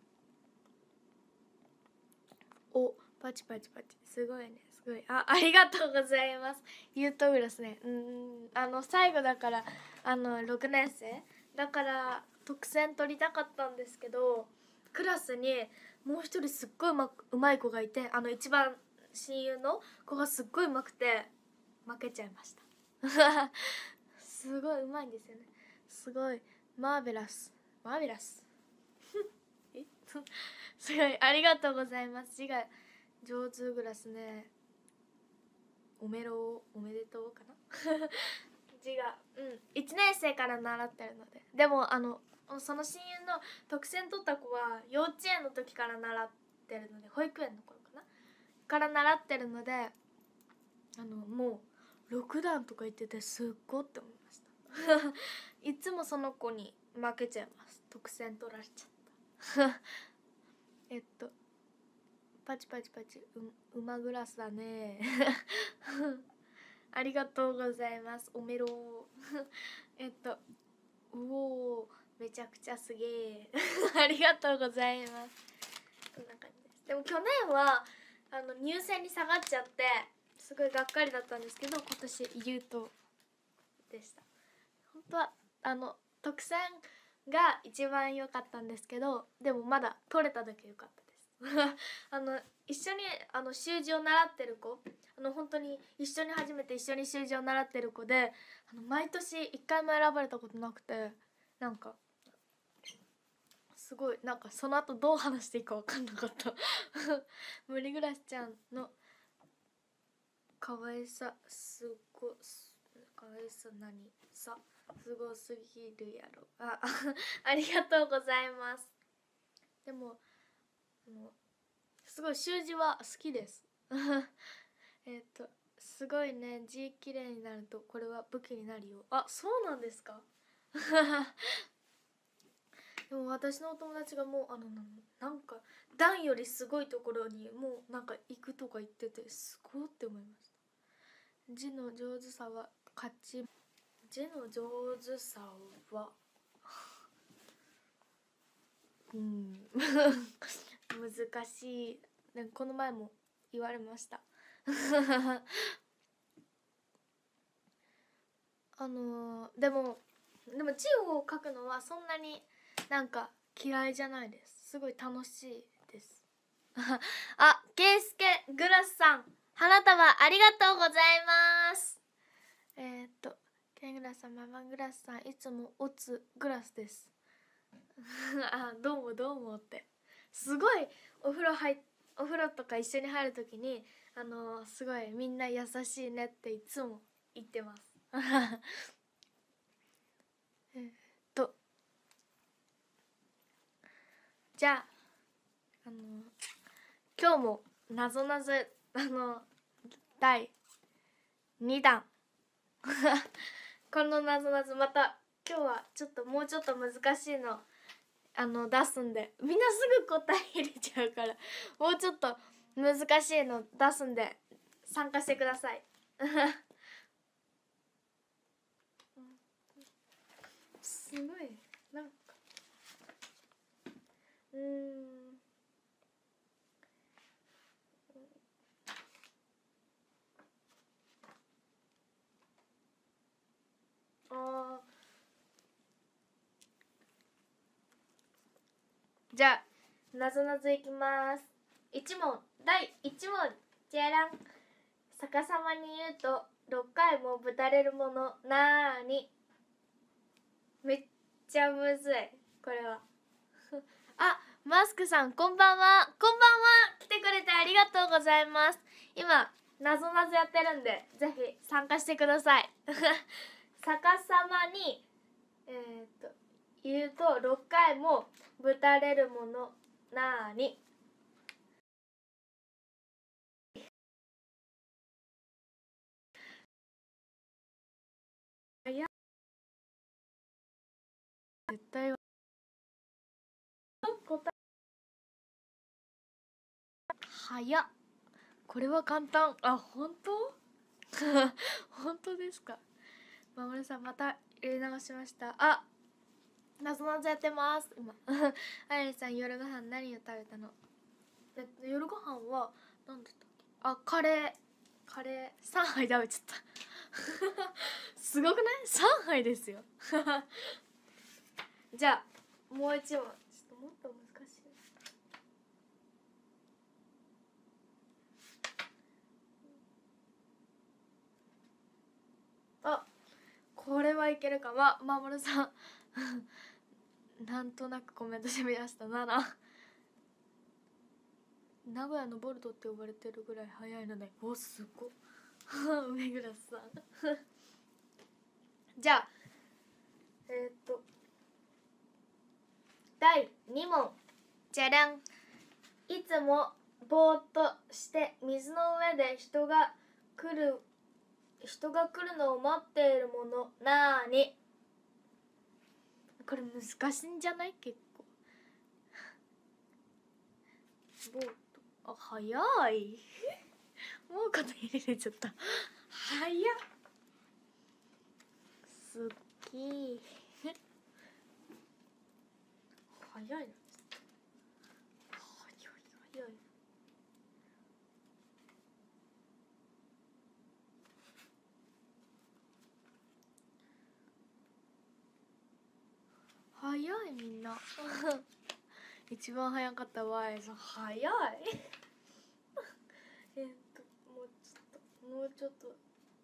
おパチパチパチ、すごいね、すごい、あありがとうございます。ユートグラスね、うんあの最後だからあのろくねん生だから特選取りたかったんですけど、クラスにもう一人すっごいうまうまい子がいて、あの一番親友の子がすっごいうまくて負けちゃいましたすごいうまいんですよね。すごいマーベラスマーベラスえすごいありがとうございます。字が上手グラスね、おめろおめでとうかな字がうんいちねん生から習ってるので、でもあのその親友の特選取った子は幼稚園の時から習ってるので、保育園の頃かなから習ってるので、あのもうろく段とか言っててすっごって思いましたいつもその子に負けちゃいます。特選取られちゃったえっとパチパチパチ う, うまグラスだねありがとうございます。おめろえっとうおめちゃくちゃすげえありがとうございます。こんな感じです。でも去年はあの入選に下がっちゃってすごいがっかりだったんですけど、今年優等でした。本当はあの特選が一番良かったんですけど、でもまだ取れただけ良かったですあの一緒にあの習字を習ってる子、あの本当に一緒に初めて一緒に習字を習ってる子で、あの毎年一回も選ばれたことなくて、なんかすごいなんかその後どう話していいか分かんなかった無理グラスちゃんの可愛さすご可愛さ何さすごすぎるやろあありがとうございます。でもあのすごい習字は好きですえっとすごいね、字きれいになるとこれは武器になるよ。あ、そうなんですかでも私のお友達がもうあのなんか段よりすごいところにもうなんか行くとか言ってて、すごいって思いました。字の上手さは勝ち字の上手さはうん難しい。でこの前も言われましたあのー、でもでも字を書くのはそんなになんか嫌いじゃないです。すごい楽しいですあ、ケイスケグラスさん花束ありがとうございます。えー、っとケングラスさんママグラスさんいつもおつグラスですあ、どうもどうもってすごいお風呂入お風呂とか一緒に入るときにあのー、すごいみんな優しいねっていつも言ってますえっとじゃああのー、今日もなぞなぞあのー、だいにだんこのなぞなぞまた今日はちょっともうちょっと難しいのあの出すんで、みんなすぐ答え入れちゃうから、もうちょっと難しいの出すんで参加してください。すごいなんかうーんあーじゃあなぞなぞいきます。いち問、だいいち問、じゃらん。逆さまに言うとろっかいもぶたれるものなーに。めっちゃむずいこれは。あ、マスクさんこんばんは。こんばんは。来てくれてありがとうございます。今なぞなぞやってるんでぜひ参加してください。逆さまにえー、っと言うとろっかいもぶたれるものなーに。早っ、絶対は答え早っ。これは簡単。あ、本当？本当ですか。まもるさんまた入れ直しました。あ、なぞなぞやってます今。あやりさん夜ご飯何を食べたの？えっと夜ご飯は何だったっけ？あ、カレーカレーさんはい食べちゃった。すごくない？ さん 杯ですよ。じゃあもう一問、ちょっともっと難しい。あ、これはいけるか。ま、まもるさんなんとなくコメントしてみました。なな名古屋のボルトって呼ばれてるぐらい速いので、お、すごっ。梅倉さん。じゃあえー、っとだいに問、じゃらん。いつもぼーっとして水の上で人が来る人が来るのを待っているものなーに。これ難しいんじゃない？結構。ぼーっと、あ、早い。もう肩入れれちゃった。早っ。すっきー。早いな。早い早い。早いみんな。一番早かったわい。早い。えっともうちょっともうちょっと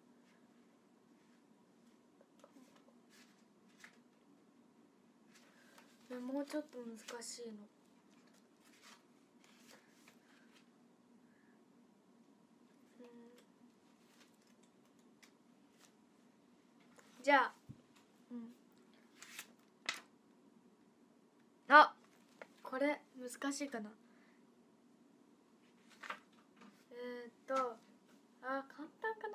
もうちょっと難しいの。じゃあ、うん、あ、これ難しいかな。えー、っとあ、簡単かな。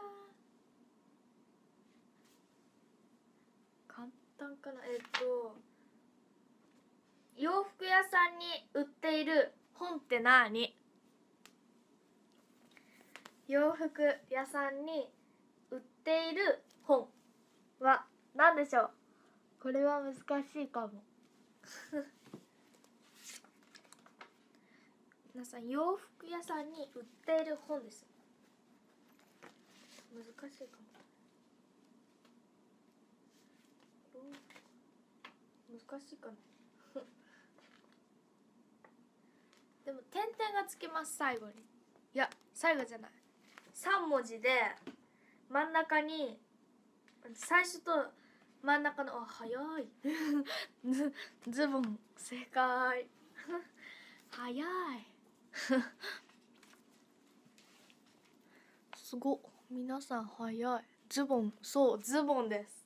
簡単かな。えー、っと洋服屋さんに売っている本ってなーに？洋服屋さんに売っている本は何でしょう？これは難しいかも。皆さん、洋服屋さんに売っている本です。難しいかも。難しいかな。でも点々がつきます最後に。いや最後じゃない、さん文字で真ん中に最初と真ん中の、あ、早い。ズ, ズボン正解。早い。すごっ、皆さん早い。ズボン、そうズボンです。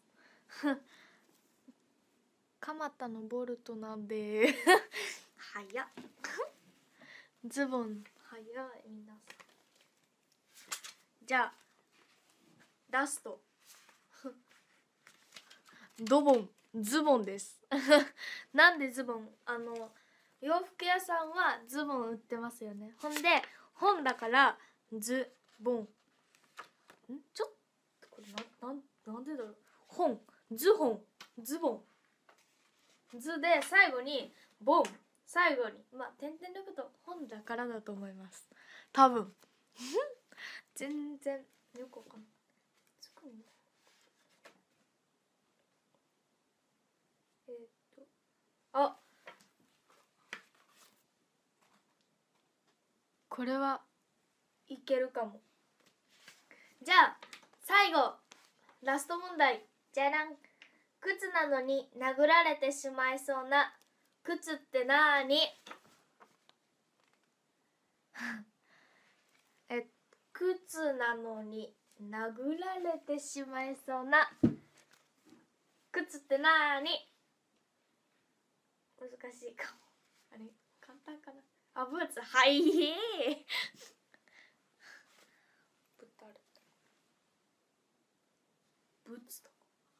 蒲田のボルト鍋。早っ。ズボン早い皆さん。じゃあラスト。ドボン。 ズボンですなんでズボン、あの洋服屋さんはズボン売ってますよね。ほんで本だからズボンんちょっとこれな、な、なんでだろう、本ズボンズボンズで最後にボン、最後にまあ点々抜くと本だからだと思います、多分全然よくわかんない。つくんだ。えー、っとあ、これはいけるかも。じゃあ最後ラスト問題、じゃらん。靴なのに殴られてしまいそうな靴ってなーにえ靴なのに殴られてしまいそうな靴ってなーに。難しいかも。あれ簡単かな。あ、ブーツ、はいーぶったれたブーツと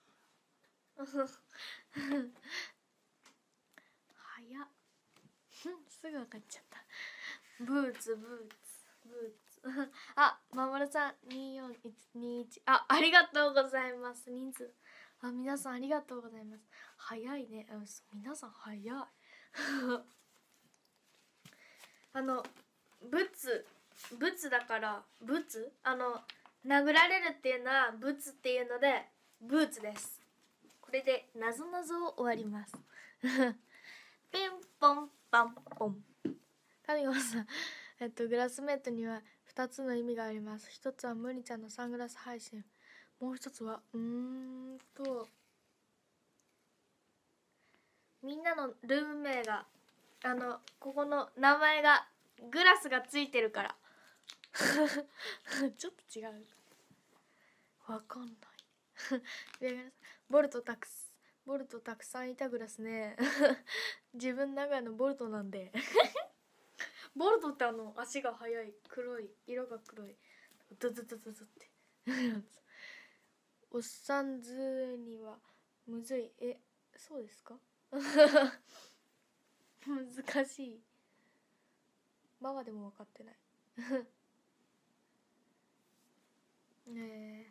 早っすぐ分かっちゃった。ブーツブーツブーツあ、まもるさんにーよんいちにいち、あ、ありがとうございます。人数、あ、皆さんありがとうございます。早いね、あ、皆さん早いあのブツブツだからブツ、あの殴られるっていうのはブツっていうのでブーツです。これでなぞなぞを終わりますピンポンパンポン。神川さん、えっとグラスメートにはふたつの意味があります。ひとつはムニちゃんのサングラス配信、もう一つはうーんとみんなのルーム名が、あのここの名前がグラスがついてるからちょっと違う、わかんないボルトたくすボルトたくさんいたグラスね自分の中のボルトなんでボルトってあの足が速い、黒い、色が黒い、ドドドドドっておっさんずにはむずい、え、そうですか難しい、ママでも分かってないねえ、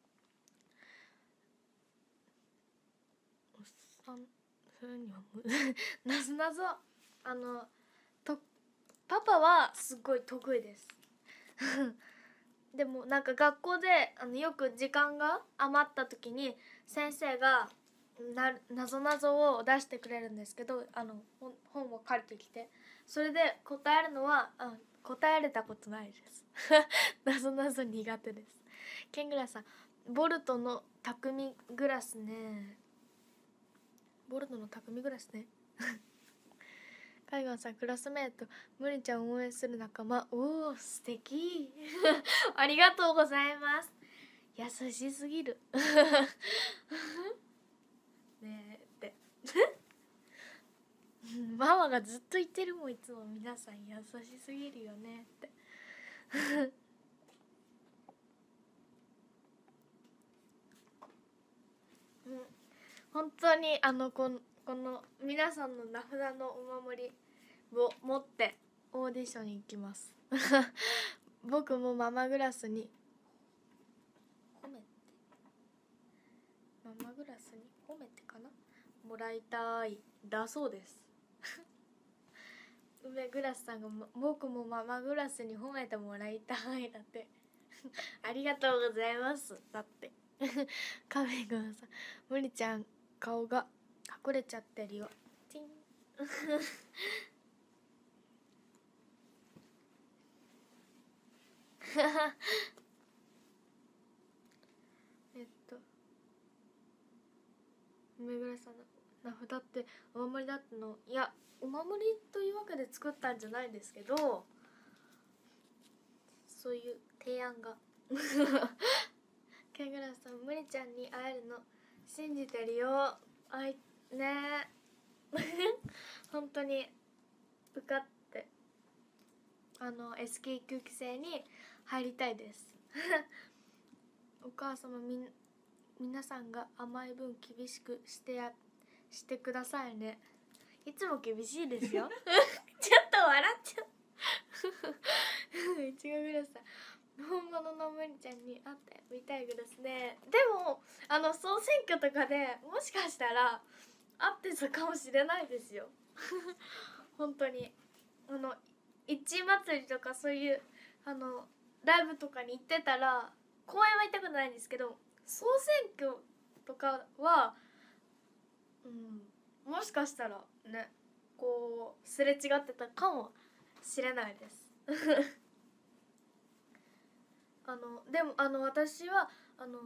おっさんずにはむなぞなぞ、あのとパパはすっごい得意ですでもなんか学校であのよく時間が余った時に先生がななぞなぞを出してくれるんですけど、あの本を借りてきてそれで答えるのはあ答えれたことないですなぞなぞ苦手です。ケングラさん、ボルトの匠グラスね、ボルトの匠グラスね海岸さん、クラスメートムリちゃんを応援する仲間、おー素敵ありがとうございます。優しすぎるねえってママがずっと言ってるもん、いつも皆さん優しすぎるよねってうん、本当にあのこのこの皆さんの名札のお守りを持ってオーディションに行きます僕もママグラスに褒めてママグラスに褒めてかなもらいたいだそうです梅グラスさんが、ま、僕もママグラスに褒めてもらいたいだってありがとうございますだってカメグンさん、ムリちゃん顔が隠れちゃってるよチンえっと梅グラスさんの名札ってお守りだったの、いやお守りというわけで作ったんじゃないんですけど、そういう提案がケングラスさん、ムリちゃんに会えるの信じてるよ、あいね本当に受かってあの エスケー 空気生に入りたいですお母様みん皆さんが甘い分厳しくしてやしてくださいね。いつも厳しいですよ。ちょっと笑っちゃう。いちごグラスさん、本物のむりちゃんに会ってみたいグラスね。でもあの総選挙とかでもしかしたら会ってたかもしれないですよ。本当にあの市祭りとかそういうあのライブとかに行ってたら、公演は行ったことないんですけど、総選挙とかは、うん、もしかしたらね、こうすれ違ってたかもしれないです。あのでもあの私はあの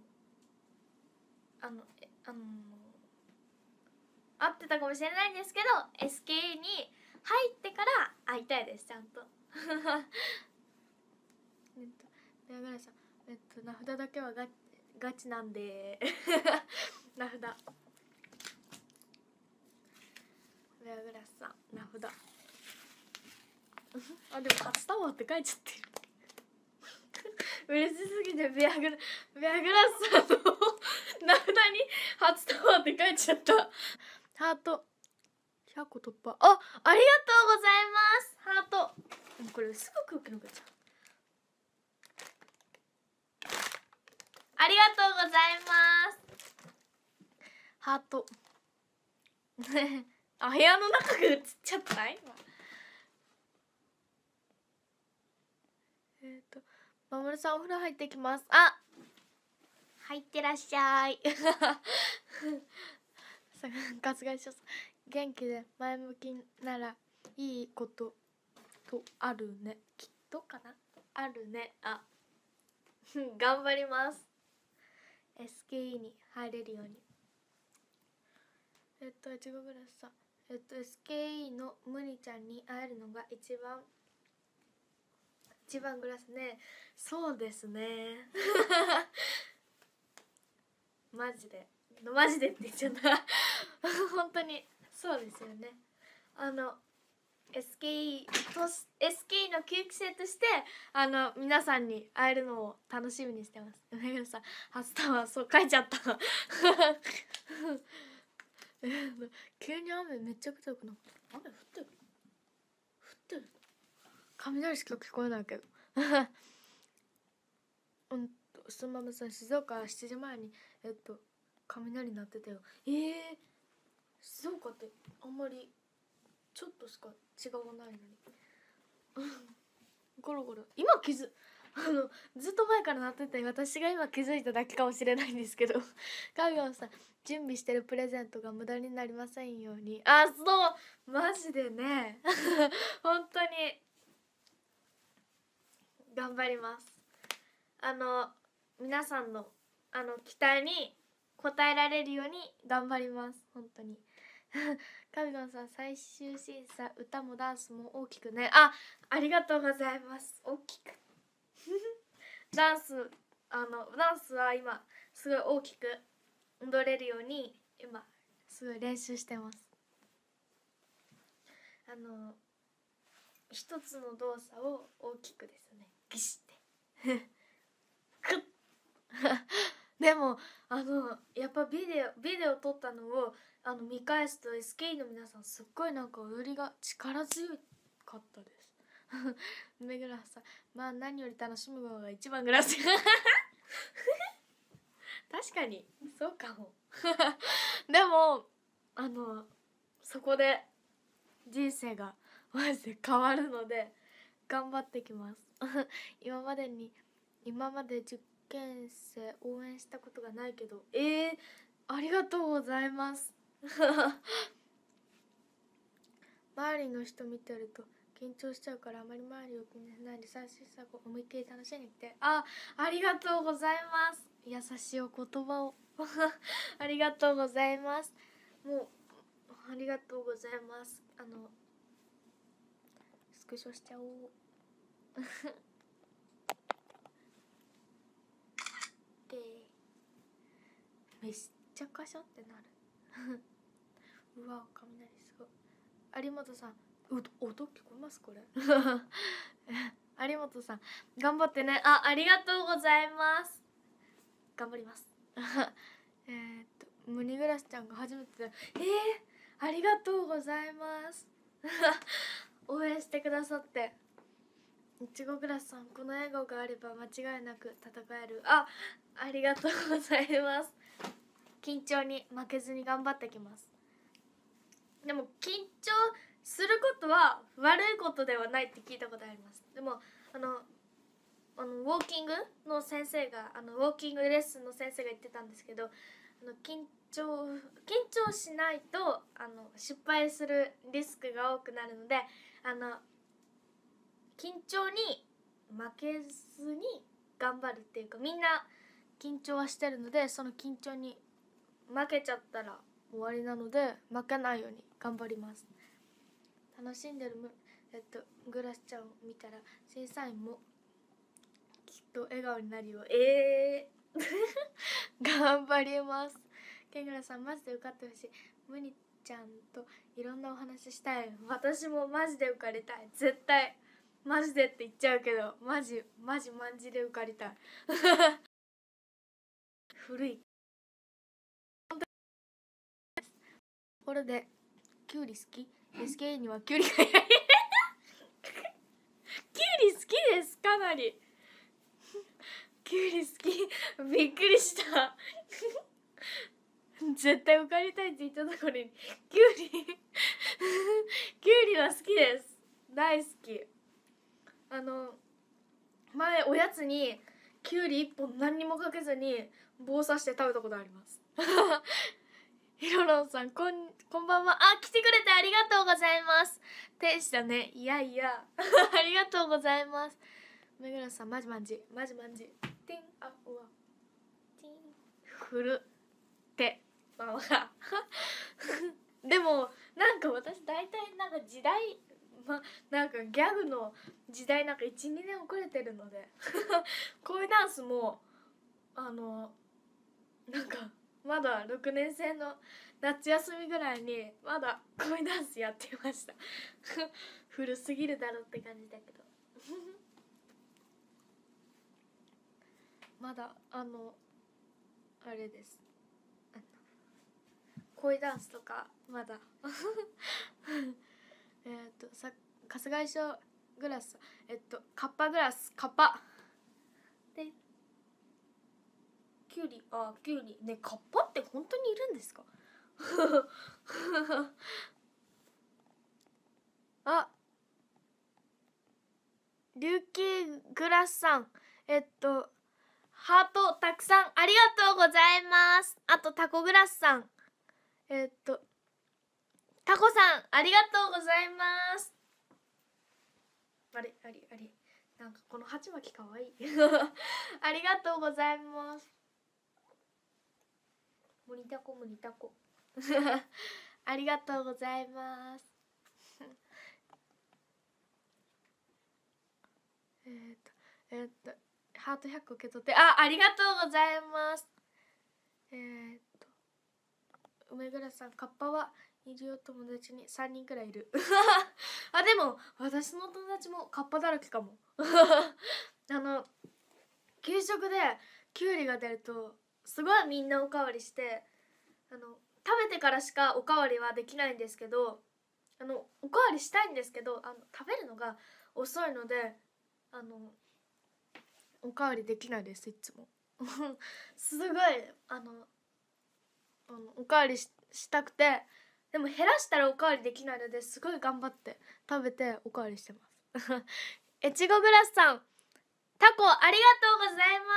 あのえあの会ってたかもしれないんですけど、 エスケーイー に入ってから会いたいです、ちゃんと。えっと宮村さん、えっと名札だけはガガチなんで。名札、宮村さん名札。あ、でも初タワーって書いちゃってる。嬉しすぎてビアグラビアグラスさんの名札に初タワーって書いちゃった。ハートひゃっこ突破。あ、ありがとうございます。ハート。これすぐ空気のかちゃう。ありがとうございます。ハート。あ、部屋の中が映っちゃった今。えっとまもるさんお風呂入ってきます。あ、入ってらっしゃい。春日井翔さん、元気で前向きならいいこととあるね、きっとかな、あるね。あ、頑張ります。 エスケーイー に入れるように。えっといちごグラスさん、えっと エスケーイー のむにちゃんに会えるのが一番一番グラスね。そうですね。マジでマジでって言っちゃった。本当にそうですよね。あの エスケーイー と エスケーイー のきゅうきせいとしてあの皆さんに会えるのを楽しみにしてます。めぐるさん初タワー、そう書いちゃった。急に雨めっちゃくちゃくなった。雨降ってる降ってる雷しか聞こえないけど。うんとすまむさん、静岡はしちじまえにえっと雷鳴ってたよ。えー、静岡ってあんまりちょっとしか違わないのに。ゴロゴロ今気づあのずっと前から鳴ってて、私が今気づいただけかもしれないんですけど。かぐやさん、準備してるプレゼントが無駄になりませんように。あ、そうマジでね。本当に頑張ります。あの皆さんのあの期待に応えられるように頑張ります、本当に。カビゴンさん、最終審査歌もダンスも大きくね。あ、ありがとうございます。大きく。ダンスあのダンスは今すごい大きく踊れるように今すごい練習してます。あの一つの動作を大きくですね、ギシってクッ。でもあのやっぱビデオビデオ撮ったのをあの見返すと エスケーイー の皆さんすっごいなんか踊りが力強かったです。めぐらさん、まあ何より楽しむのが一番グラス。確かにそうかも。でもあのそこで人生がマジで変わるので頑張ってきます。今までに今まで受験生応援したことがないけど、えー、ありがとうございます。周りの人見てると緊張しちゃうからあまり周りを気にしないで最新作を思いっきり楽しんできて。あ、ありがとうございます。優しいお言葉を。ありがとうございます。もうありがとうございます。あのスクショしちゃおう。でめっちゃカシャってなる。うわ、雷すごい。有本さん、う音聞こえますこれ。有本さん頑張ってね。あ、ありがとうございます。頑張ります。 えーっとムニグラスちゃんが初めてだ。えー、ありがとうございます応援してくださって。いちごグラスさん、この笑顔があれば間違いなく戦える。あ、ありがとうございます。緊張に負けずに頑張ってきます。でも緊張することは悪いことではないって聞いたことあります。でもあのあのウォーキングの先生があのウォーキングレッスンの先生が言ってたんですけど、あの緊張緊張しないとあの失敗するリスクが多くなるので、あの緊張に負けずに頑張るっていうか、みんな緊張はしてるので、その緊張に負けちゃったら終わりなので、負けないように頑張ります。楽しんでるむえっとグラスちゃんを見たら審査員もきっと笑顔になるよ。えー頑張ります。ケングラさんマジで受かってほしい。ムニちゃんといろんなお話したい。私もマジで受かりたい。絶対マジでって言っちゃうけど、マジマジマジで受かりたい古い。ところでキュウリ好き？ エスケー にはキュウリがいないキュウリ好きです。かなりキュウリ好き。びっくりした絶対受かりたいって言ったところにキュウリキュウリは好きです。大好き。あの前おやつにキュウリいっぽん何にもかけずに棒刺して食べたことありますヒロロンさん、こんこんばんは。あ、来てくれてありがとうございます。天使だね。いやいやありがとうございます。めぐらさん、マジマジマジマジティン、あ、うわティンふるってまあでもなんか私大体なんか時代ま、なんかギャグの時代なんか いちにねん遅れてるのでこういうダンスもあのなんかまだろくねん生の夏休みぐらいにまだこういうダンスやってました古すぎるだろって感じだけどまだあのあれです、あの恋ダンスとかまだえっとさ春日井小グラス、えっとカッパグラスカッパでキュウリ、あキュウリね、カッパって本当にいるんですかあ、琉球グラスさん、えっとハートたくさんありがとうございます。あとタコグラスさん、えっとタコさんありがとうございます。あれあれあれ、なんかこの鉢巻きかわいいありがとうございます。モニタコモニタコありがとうございますえっとえっとハートひゃっこ受け取って、あ、ありがとうございます。えー、っと梅倉さん、カッパはいるよ、友達にさんにんくらいいるあ、でも私の友達もカッパだらけかもあの給食でキュウリが出るとすごいみんなおかわりして、あの食べてからしかおかわりはできないんですけど、あのおかわりしたいんですけど、あの食べるのが遅いのであのおかわりできないです、いつもすごいあのあのおかわり し, したくて、でも減らしたらおかわりできないのですごい頑張って食べておかわりしてますえちごグラスさん、タコありがとうございます。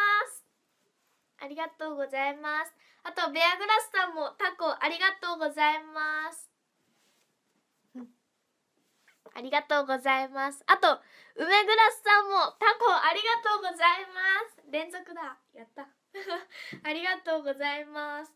ありがとうございます。あとベアグラスさんもタコありがとうございます、うん、ありがとうございます。あと梅グラスさんもタコありがとうございます。連続だ、やったありがとうございます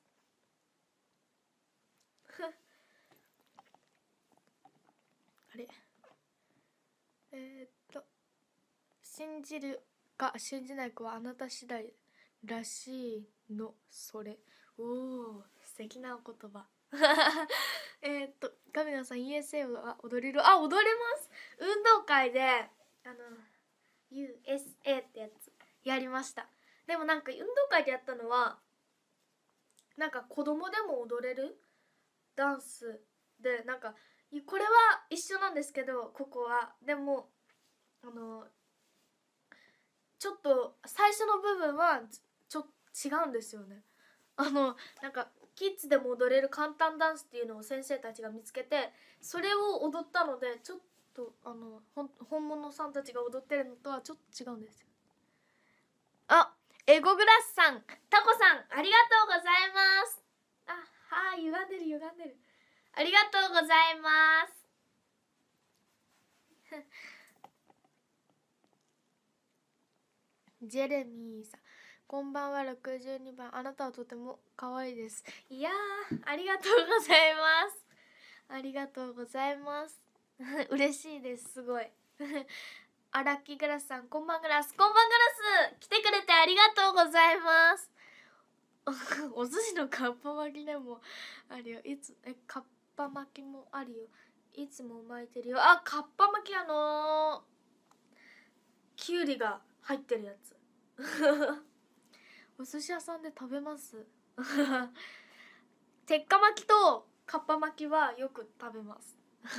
あれえー、っと信じるか信じないかはあなた次第らしいのそれ。おお、素敵なお言葉えっとガミナさん イーエスエー は踊れる？あ、踊れます。運動会であの ユーエスエー ってやつやりました。でもなんか運動会でやったのはなんか子供でも踊れるダンスで、なんかこれは一緒なんですけど、ここはでもあのちょっと最初の部分はちょっと違うんですよね。あのなんかキッズでも踊れる簡単ダンスっていうのを先生たちが見つけて、それを踊ったので、ちょっとあの本物さんたちが踊ってるのとはちょっと違うんですよ。あ、エゴグラスさん、タコさん、ありがとうございます。あ、はー、歪んでる歪んでる。ありがとうございます。ジェレミーさん、こんばんは。ろくじゅうにばん、あなたはとても可愛いです。いやー、ありがとうございます。ありがとうございます。嬉しいです、すごい。あ、ラッキーグラスさん、こんばんグラス、こんばんグラス、来てくれてありがとうございます。お寿司のかっぱ巻きでもあるよ。いつえかっぱ巻きもあるよ。いつも巻いてるよ。あ、かっぱ巻き、あのー、きゅうりが入ってるやつ。お寿司屋さんで食べます。鉄火巻きとかっぱ巻きはよく食べます。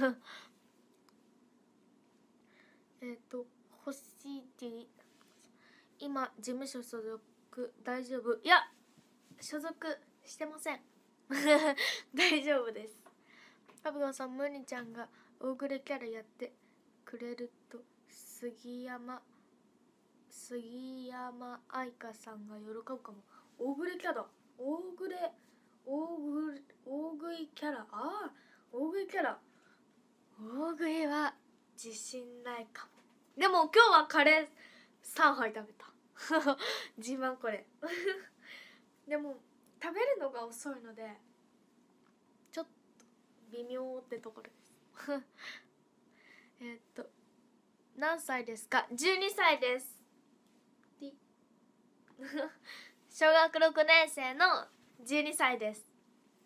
えっと星 D、 今事務所所属大丈夫？いや、所属してません。大丈夫です。アブガさん、ムニちゃんが大暮キャラやってくれると杉山杉山愛花さんが喜ぶかも。大暮キャラ、大暮大暮大食いキャラ、ああ大食いキャラ、大食いは自信ないかも。でも今日はカレーさんはい食べた。自慢これ。でも食べるのが遅いのでちょっと微妙ってところです。えっと何歳ですか？じゅうにさいです。小学ろくねん生のじゅうにさいです。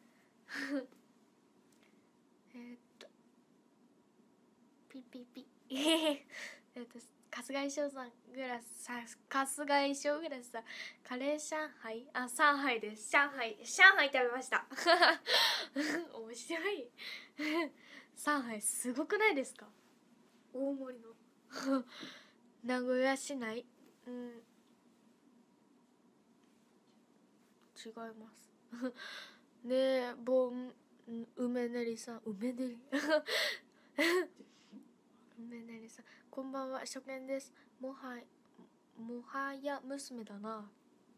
えっとピピピ。えっと春日井翔さんグラスさ、春日井翔グラスさん、カレー上海、あ、上海です。上海上海食べました。面白い。上海すごくないですか？大盛りの。名古屋市内、うん、違います。ねえ、ぼん梅練りさん、梅練り。梅練りさん、こんばんは、初見です。もはもはや娘だな。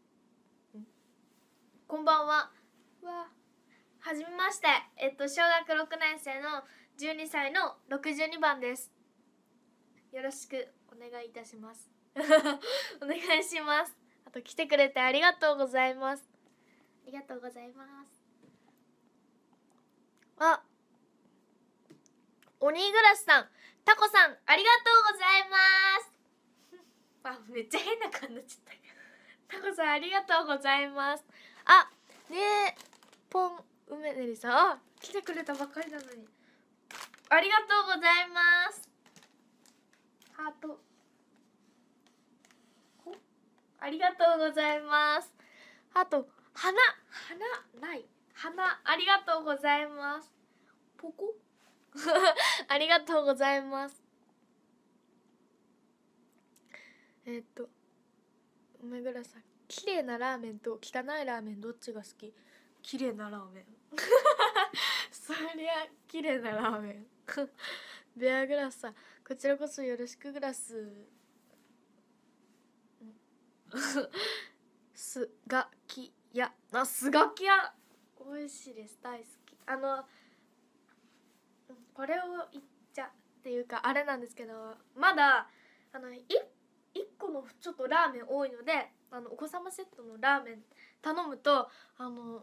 こんばんは。わ、はじめまして。えっと小学ろくねん生のじゅうにさいのろくじゅうにばんです。よろしくお願いいたします。お願いします。あと来てくれてありがとうございます。ありがとうございます。あ、おにグラスさん、タコさん、ありがとうございます。あ、めっちゃ変な感じになっちゃった。タコさん、ありがとうございます。あ、ねえ、ポン梅ねりさん、あ、来てくれたばっかりなのにありがとうございます。ハート、ありがとうございます。あと花、花ない、花、ありがとうございます。ポコありがとうございます。えー、っと梅倉さん、綺麗なラーメンと汚いラーメンどっちが好き？綺麗なラーメン。そりゃ綺麗なラーメン。ベアグラスさん、こちらこそよろしくグラス。すがきや、あ、すがきや美味しいです。大好き。あのこれを言っちゃっていうかあれなんですけど、まだあのいいっこのちょっとラーメン多いので、あのお子様セットのラーメン頼むとあの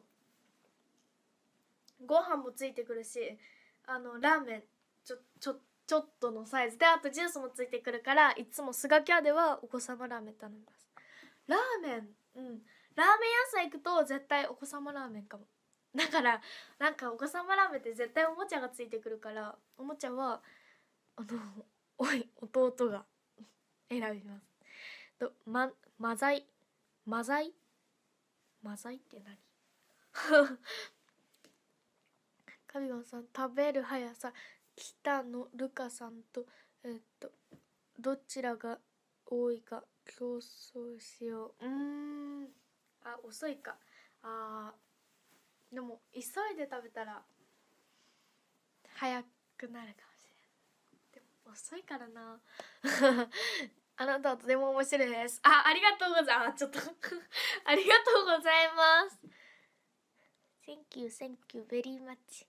ご飯もついてくるし、あのラーメンちょちょちょっとのサイズで、あとジュースもついてくるから、いつもスガキャではお子様ラーメン頼みます。ラーメン、うん、ラーメン屋さん行くと絶対お子様ラーメンかも。だからなんかお子様ラーメンって絶対おもちゃがついてくるから、おもちゃはあのおい弟が選びます。とまマザイマザイマザイって何？ カビゴンさん、食べる速さ北野ルカさんとえっとどちらが多いか競争しよう。うーん、あ、遅いか。あー、でも急いで食べたら早くなるかもしれない。でも遅いからな。あなたはとても面白いです。あ、ありがとうございます。ちょっとありがとうございます。Thank you, thank you very much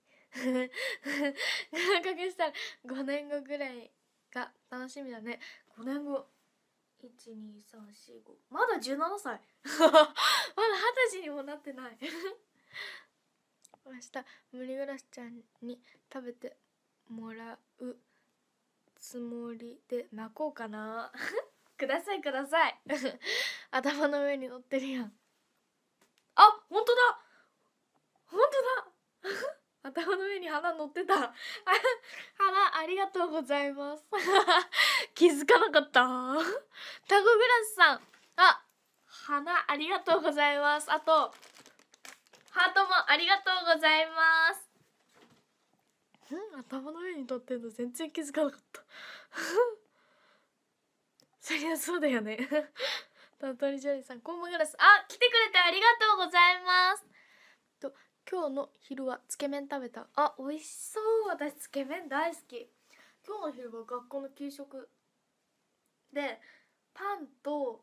合格したらごねんごぐらいが楽しみだね。ごねんご、いちにさんしご、まだじゅうななさいまだはたちにもなってない明日無理暮らしちゃんに食べてもらうつもりで巻こうかなくださいください頭の上に乗ってるやん。あ、ほんとだほんとだ頭の上に花乗ってた花ありがとうございます気づかなかったタコグラスさん、あ、花ありがとうございます。あとハートもありがとうございますん、頭の上に乗ってんの全然気づかなかったそりゃそうだよねタトリジョリーさん、コンボグラス、あ、来てくれてありがとうございますと、今日の昼はつけ麺食べた。あ、美味しそう。私つけ麺大好き。今日の昼は学校の給食でパンと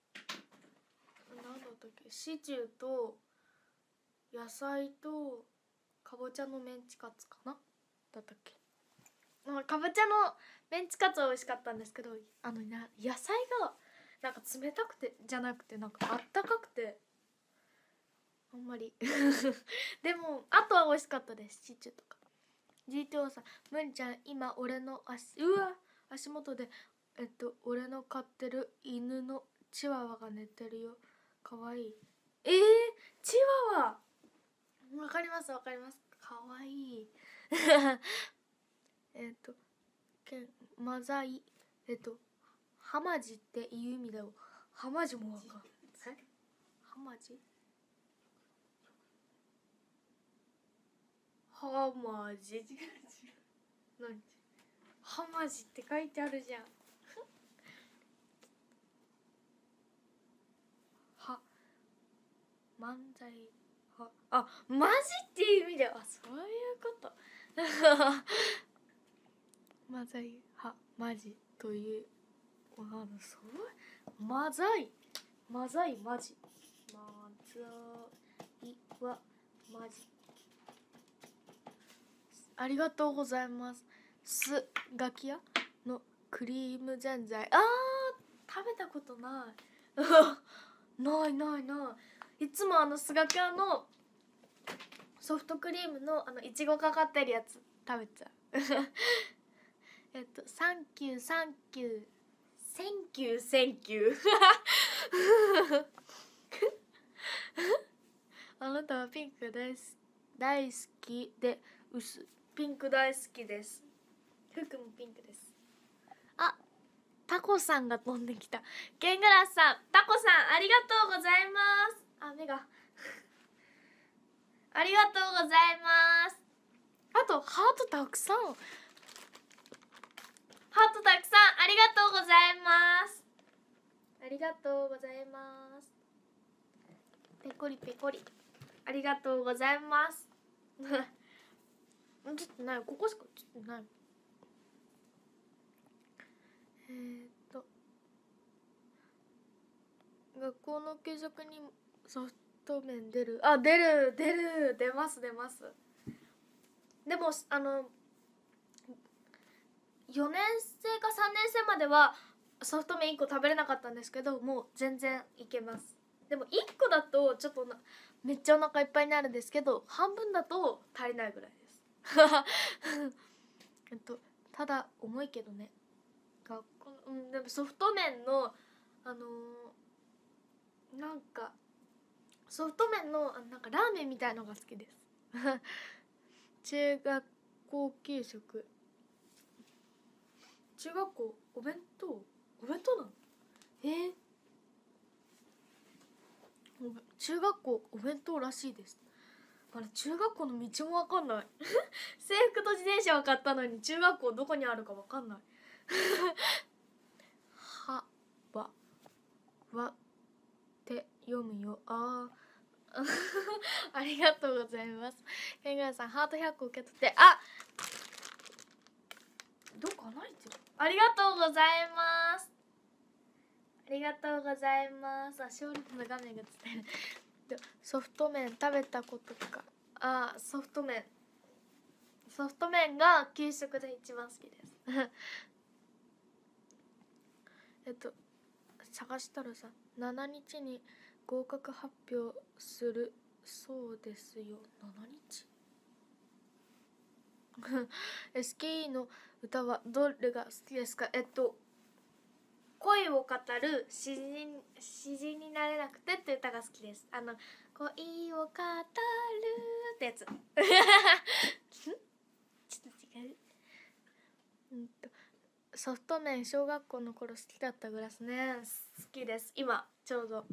何だったっけ、シチューと野菜とかぼちゃのメンチカツかなだったっけ。かぼちゃのメンチカツは美味しかったんですけど、あのな野菜がなんか冷たくてじゃなくてなんかあったかくてあんまりでもあとは美味しかったです。シチューとか。 ジーティーオー さん、むりちゃん今俺の足うわ足元でえっと俺の飼ってる犬のチワワが寝てるよ、かわいい。えー、チワワわかりますわかります、かわいいえっとけマザイえっとハマジっていう意味だよ。ハマジもわかんえハマジハマジ何ハマジって書いてあるじゃんは漫才はあマジっていう意味であそういうことマザイはマジというあのそうマザイマザイマジマザイはマジ。ありがとうございます。すガキ屋のクリームぜんざい、あー食べたことないないないない。いつもあのスガキ屋のソフトクリームのあのいちごかかってるやつ食べちゃうえっとサンキューサンキューセンキューセンキューあなたはピンク大好大好きで薄ピンク大好きです。服もピンクです。あ、タコさんが飛んできた。ゲングラスさん、タコさんありがとうございます。あ、目がありがとうございます。あとハートたくさん、ハートたくさんありがとうございます。ありがとうございます。ペコリペコリありがとうございますちょっとない、ここしかちょっとない。えー、っと学校の給食にソフト麺出る、あ、出る出る出ます出ます。でもあのよねん生かさんねん生まではソフト麺いっこ食べれなかったんですけど、もう全然いけます。でもいっこだとちょっとなめっちゃお腹いっぱいになるんですけど、半分だと足りないぐらいですえっとただ重いけどね学校の、うん、でもソフト麺のあのー、なんかソフト麺のなんかラーメンみたいのが好きです中学校給食、中学校お弁当お弁当なのえー、中学校お弁当らしいです。 まだ中学校の道もわかんない制服と自転車は買ったのに中学校どこにあるかわかんないはわわって読むよ。あーありがとうございます。ケンガラさんハートひゃっこ受け取って、あどうかないってる。ありがとうございます。ありがとうございます。あ、勝利の画面が映ってるソフト麺食べたことか。あ、ソフト麺ソフト麺が給食で一番好きですえっと探したらさ、しちにちに合格発表するそうですよ。しちにちエスケーイー の歌はどれが好きですか？えっと恋を語る詩人詩人になれなくてって歌が好きです。あの恋を語るってやつちょっと違う。うんとソフト麺小学校の頃好きだったグラスね。好きです今ちょうど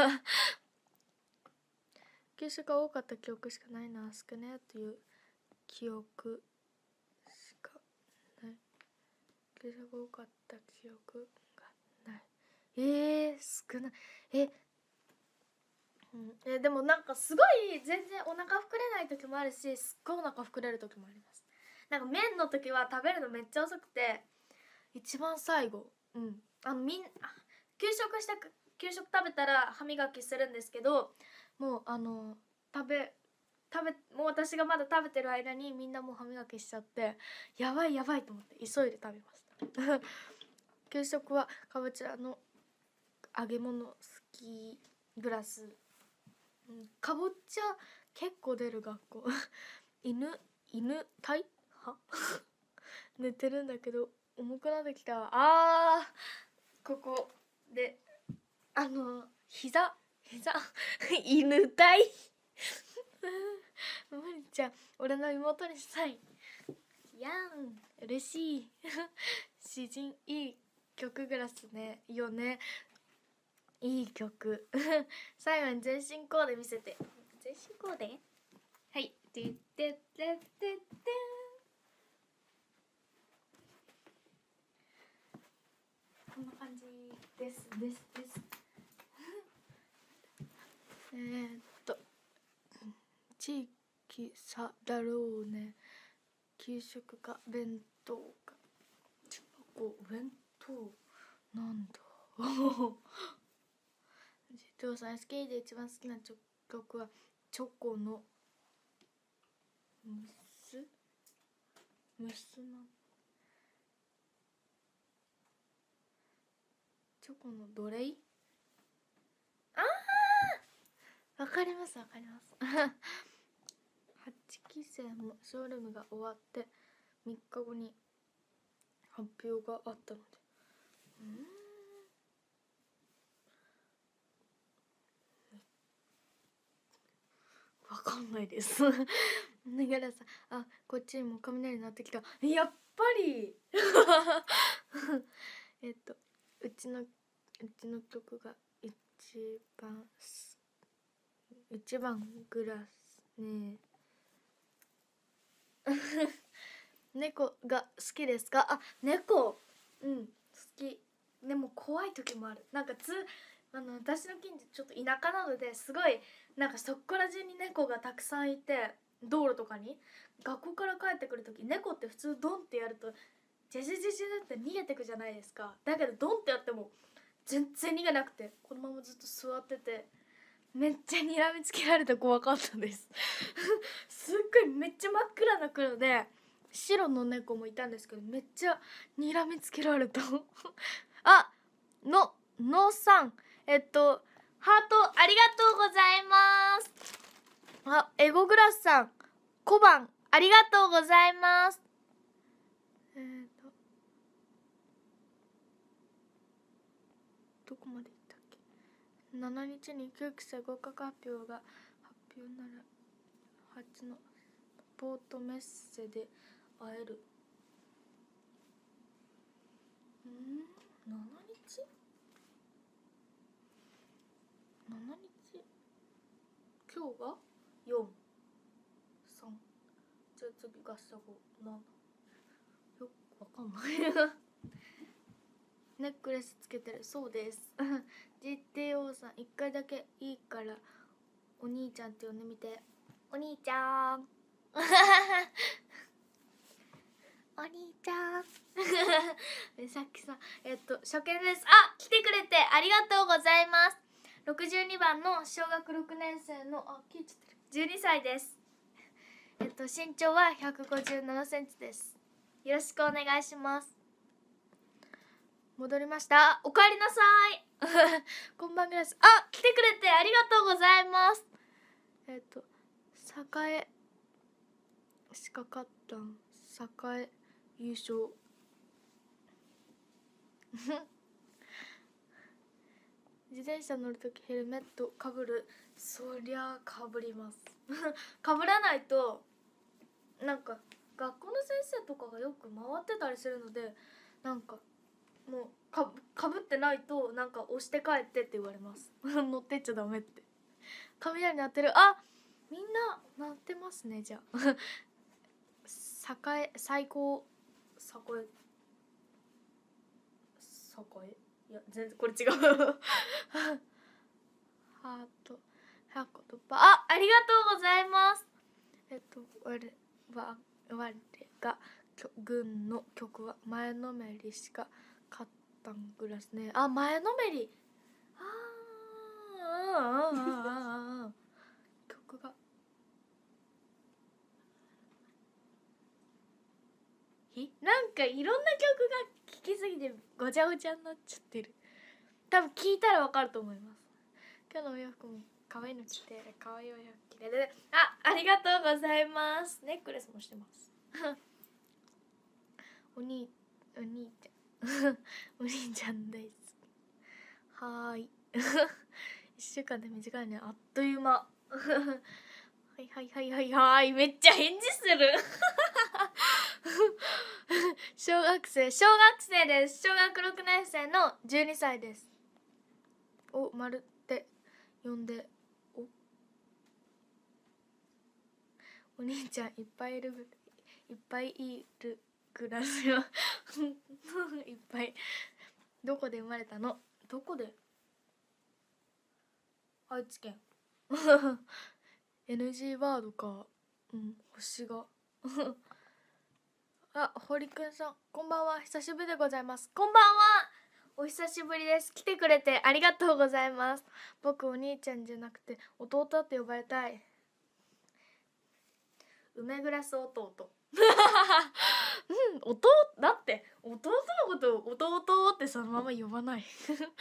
給食が多かった記憶しかないな。少ねという記憶しかない。給食が多かった記憶がない。えー、少ない。え、うん、えでもなんかすごい全然お腹膨れない時もあるし、すっごいお腹膨れる時もあります。なんか麺の時は食べるのめっちゃ遅くて一番最後、うん、あのみん給食した給食食べたら歯磨きするんですけど、もうあの食べ食べもう私がまだ食べてる間にみんなもう歯磨きしちゃって、やばいやばいと思って急いで食べました給食はかぼちゃの揚げ物好きグラス、うん、かぼちゃ結構出る学校犬犬体は寝てるんだけど重くなってきた。あーここであの膝膝犬体無理ちゃん俺の妹にしたいやん嬉しい詩人いい曲グラスねよね。いい曲最後に全身コーデ見せて。全身コーデはいてってってってってこんな感じですですですえーっと地域差だろうね。給食か弁当か。中学校弁当なんだジトーさん エスケー で一番好きな曲はチョコのムスムスなチョコのどれいあーわかりますわかりますはちきせいもショールームが終わってみっかごに発表があったので、うーんわかんないですだからさ、あこっちにも雷鳴ってきた。やっぱりえっとうちのうちの曲が一番一番グラスね猫が好きですか？あ、猫うん好き。でも怖い時もある。なんかつあの私の近所ちょっと田舎なのですごいなんかそこら中に猫がたくさんいて、道路とかに学校から帰ってくる時猫って普通ドンってやるとジェジェジェジェって逃げてくじゃないですか。だけどドンってやっても全然逃げなくてこのままずっと座っててめっちゃ睨みつけられて怖かったですすっごいめっちゃ真っ暗な黒で白の猫もいたんですけどめっちゃ睨みつけられたあののさんえっとハートありがとうございます。あエゴグラスさん小判ありがとうございます。えーとどこまでいったっけ。しちにちにきゅうきせい合格発表が発表ならはちのポートメッセで会える。んしちにちしちにち今日がよんじゃあ次ガッサゴなんだよくわかんないネックレスつけてる。そうです。 ジーティーオー さん一回だけいいからお兄ちゃんって呼んでみて。お兄ちゃんお兄ちゃんさっきさえっと初見です。あ、来てくれてありがとうございます。ろくじゅうにばんの小学ろくねん生のあ聞いちゃってるじゅうにさいです。えっと身長はひゃくごじゅうななセンチです。よろしくお願いします。戻りました。おかえりなさいこんばんぐらいです。あ、来てくれてありがとうございます。えっと栄しか勝ったん栄優勝自転車乗るときヘルメットかぶる。そりゃかぶりますかぶらないとなんか学校の先生とかがよく回ってたりするので、なんかもうかぶ、かぶってないとなんか押して帰ってって言われます乗ってっちゃダメって。雷鳴ってる。あ、みんな鳴ってますね。じゃあ栄最高栄栄いや全然これ違うハートひゃっこ突破。あ、ありがとうございます。えっと我は我が軍の曲は前のめりしか勝ったんぐらいですね。あ、前のめり。あーあーあーあーあー曲がなんかいろんな曲が聴きすぎてごちゃごちゃになっちゃってる。多分聞いたらわかると思います。今日のお洋服も可愛いの着て、可愛いお洋服着てる。あ、ありがとうございます。ネックレスもしてますお兄お兄ちゃんお兄ちゃん大好き。はーい一週間で短いね。あっという間はいはいはいはいはい。めっちゃ返事する小学生小学生です。小学ろくねん生のじゅうにさいです。お、まるって呼んで。おお兄ちゃんいっぱいいるいっぱいいるクラスよいっぱい。どこで生まれたの？どこで？愛知県エヌジー ワードか。うん、星があ、堀くんさんこんばんは。久しぶりでございます。こんばんは。お久しぶりです。来てくれてありがとうございます。僕お兄ちゃんじゃなくて弟って呼ばれたい。梅グラス弟うん、弟だって弟のことを弟ってそのまま呼ばない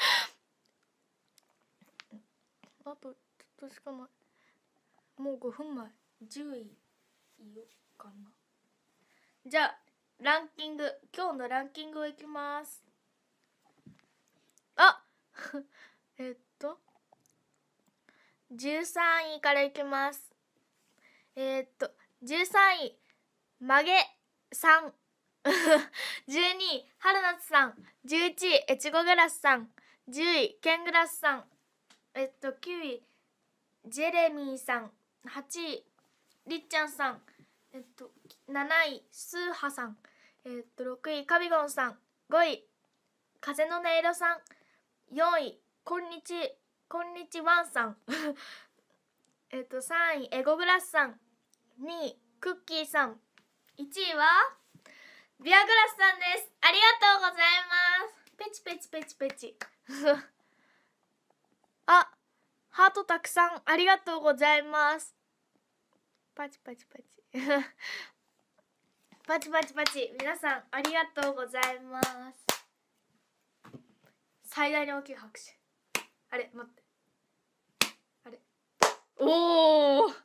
あとちょっとしかない。もうごふんまえ。じゅういいよかな。じゃあランキング、今日のランキングをいきます。あえっとじゅうさんいからいきます。えー、っとじゅうさんい曲げさんじゅうにい春夏さん、じゅういちい越後グラスさん、じゅういケングラスさん、えっときゅういジェレミーさん、はちいりっちゃんさん、えっとなないスーハさん、えっとろくいカビゴンさん、ごい風の音色さん、よんいこんにちこんにちワンさんえっとさんいエゴグラスさん、にいクッキーさん、いちいはビアグラスさんです。ありがとうございます。ペチペチペチペチあ、ハートたくさんありがとうございます。パチパチパチパチパチパチ。皆さんありがとうございます。最大に大きい拍手。あれ待って、あれおお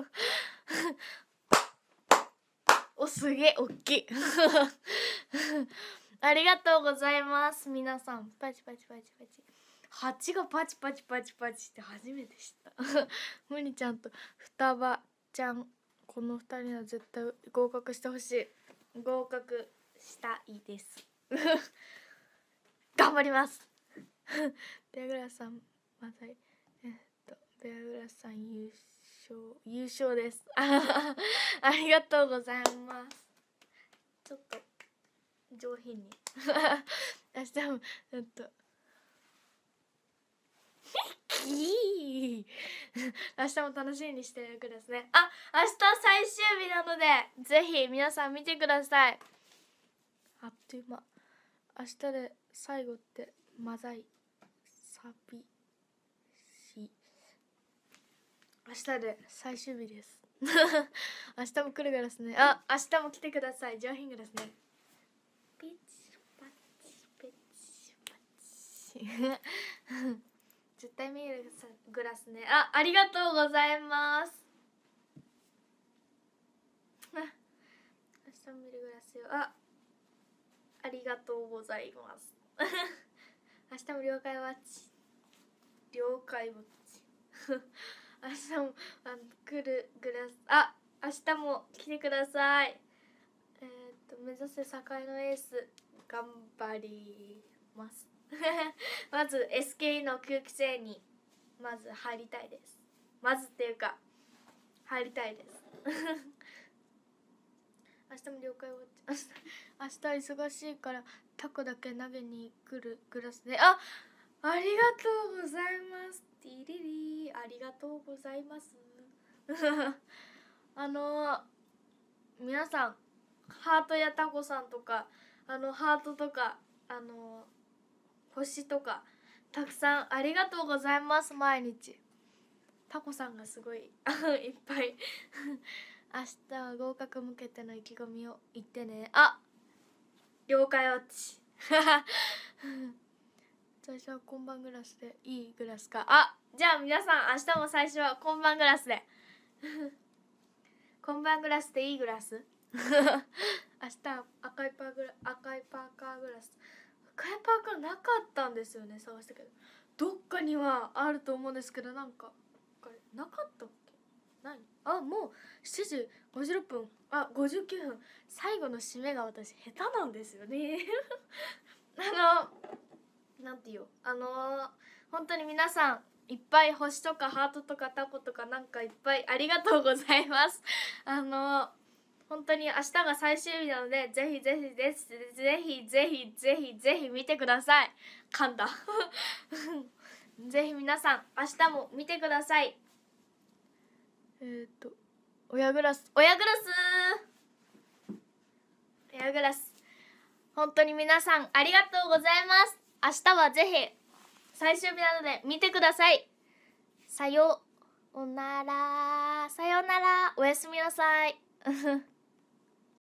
お、すげえおっきいありがとうございます皆さん。パチパチパチパチ。ハチがパチパチパチパチって初めて知ったむにちゃんと双葉ちゃん、このふたりには絶対合格してほしい。合格したいです頑張りますベアグラスさんまだいえっとベアグラスさん優勝優勝です。ありがとうございます。ちょっと上品に明日もちょっとキー明日も楽しみにしてるくださいね。あ、明日最終日なのでぜひ皆さん見てください。あっという間。明日で最後ってマザイ寂しい。明日で最終日です明日も来るグラスね。あ、明日も来てください。上品グラスね。ピチパチピチパチ絶対見るグラスね。あ、ありがとうございます明日見るグラスよ。あ、ありがとうございます明日も了解ウォッチ了解ウォッチ明日もあの来るグラス。あ、明日も来てください。えー、っと目指せ堺のエース頑張りますまず エスケーイー の空気星にまず入りたいです。まずっていうか入りたいです明日も了解を明日明日忙しいからタコだけ投げに来るグラスで。あ、ありがとうございます。ティリリー、ありがとうございますあの皆さんハートやタコさんとかあのハートとかあの星とかたくさんありがとうございます。毎日タコさんがすごいいっぱい明日は合格向けての意気込みを言ってね。あ、了解ウォッチ最初は今晩グラスでいいグラスか。あ、じゃあ皆さん明日も最初は今晩グラスで今晩グラスでいいグラス明日赤いパーグラ赤いパーカーグラス赤いパーカーなかったんですよね。探したけどどっかにはあると思うんですけど、なんかなかったっけ。何、あ、もうしちじごじゅうろっぷん、あ、ごじゅうきゅうふん。最後の締めが私下手なんですよねあのなんていうあのー、本当に皆さんいっぱい星とかハートとかタコとかなんかいっぱいありがとうございますあのー、本当に明日が最終日なのでぜひぜひですぜひぜひぜひぜひ見てください。噛んだぜひ皆さん明日も見てください。えっと親グラス親グラス親グラス本当に皆さんありがとうございます。明日はぜひ最終日なので見てください。さようならさようならおやすみなさい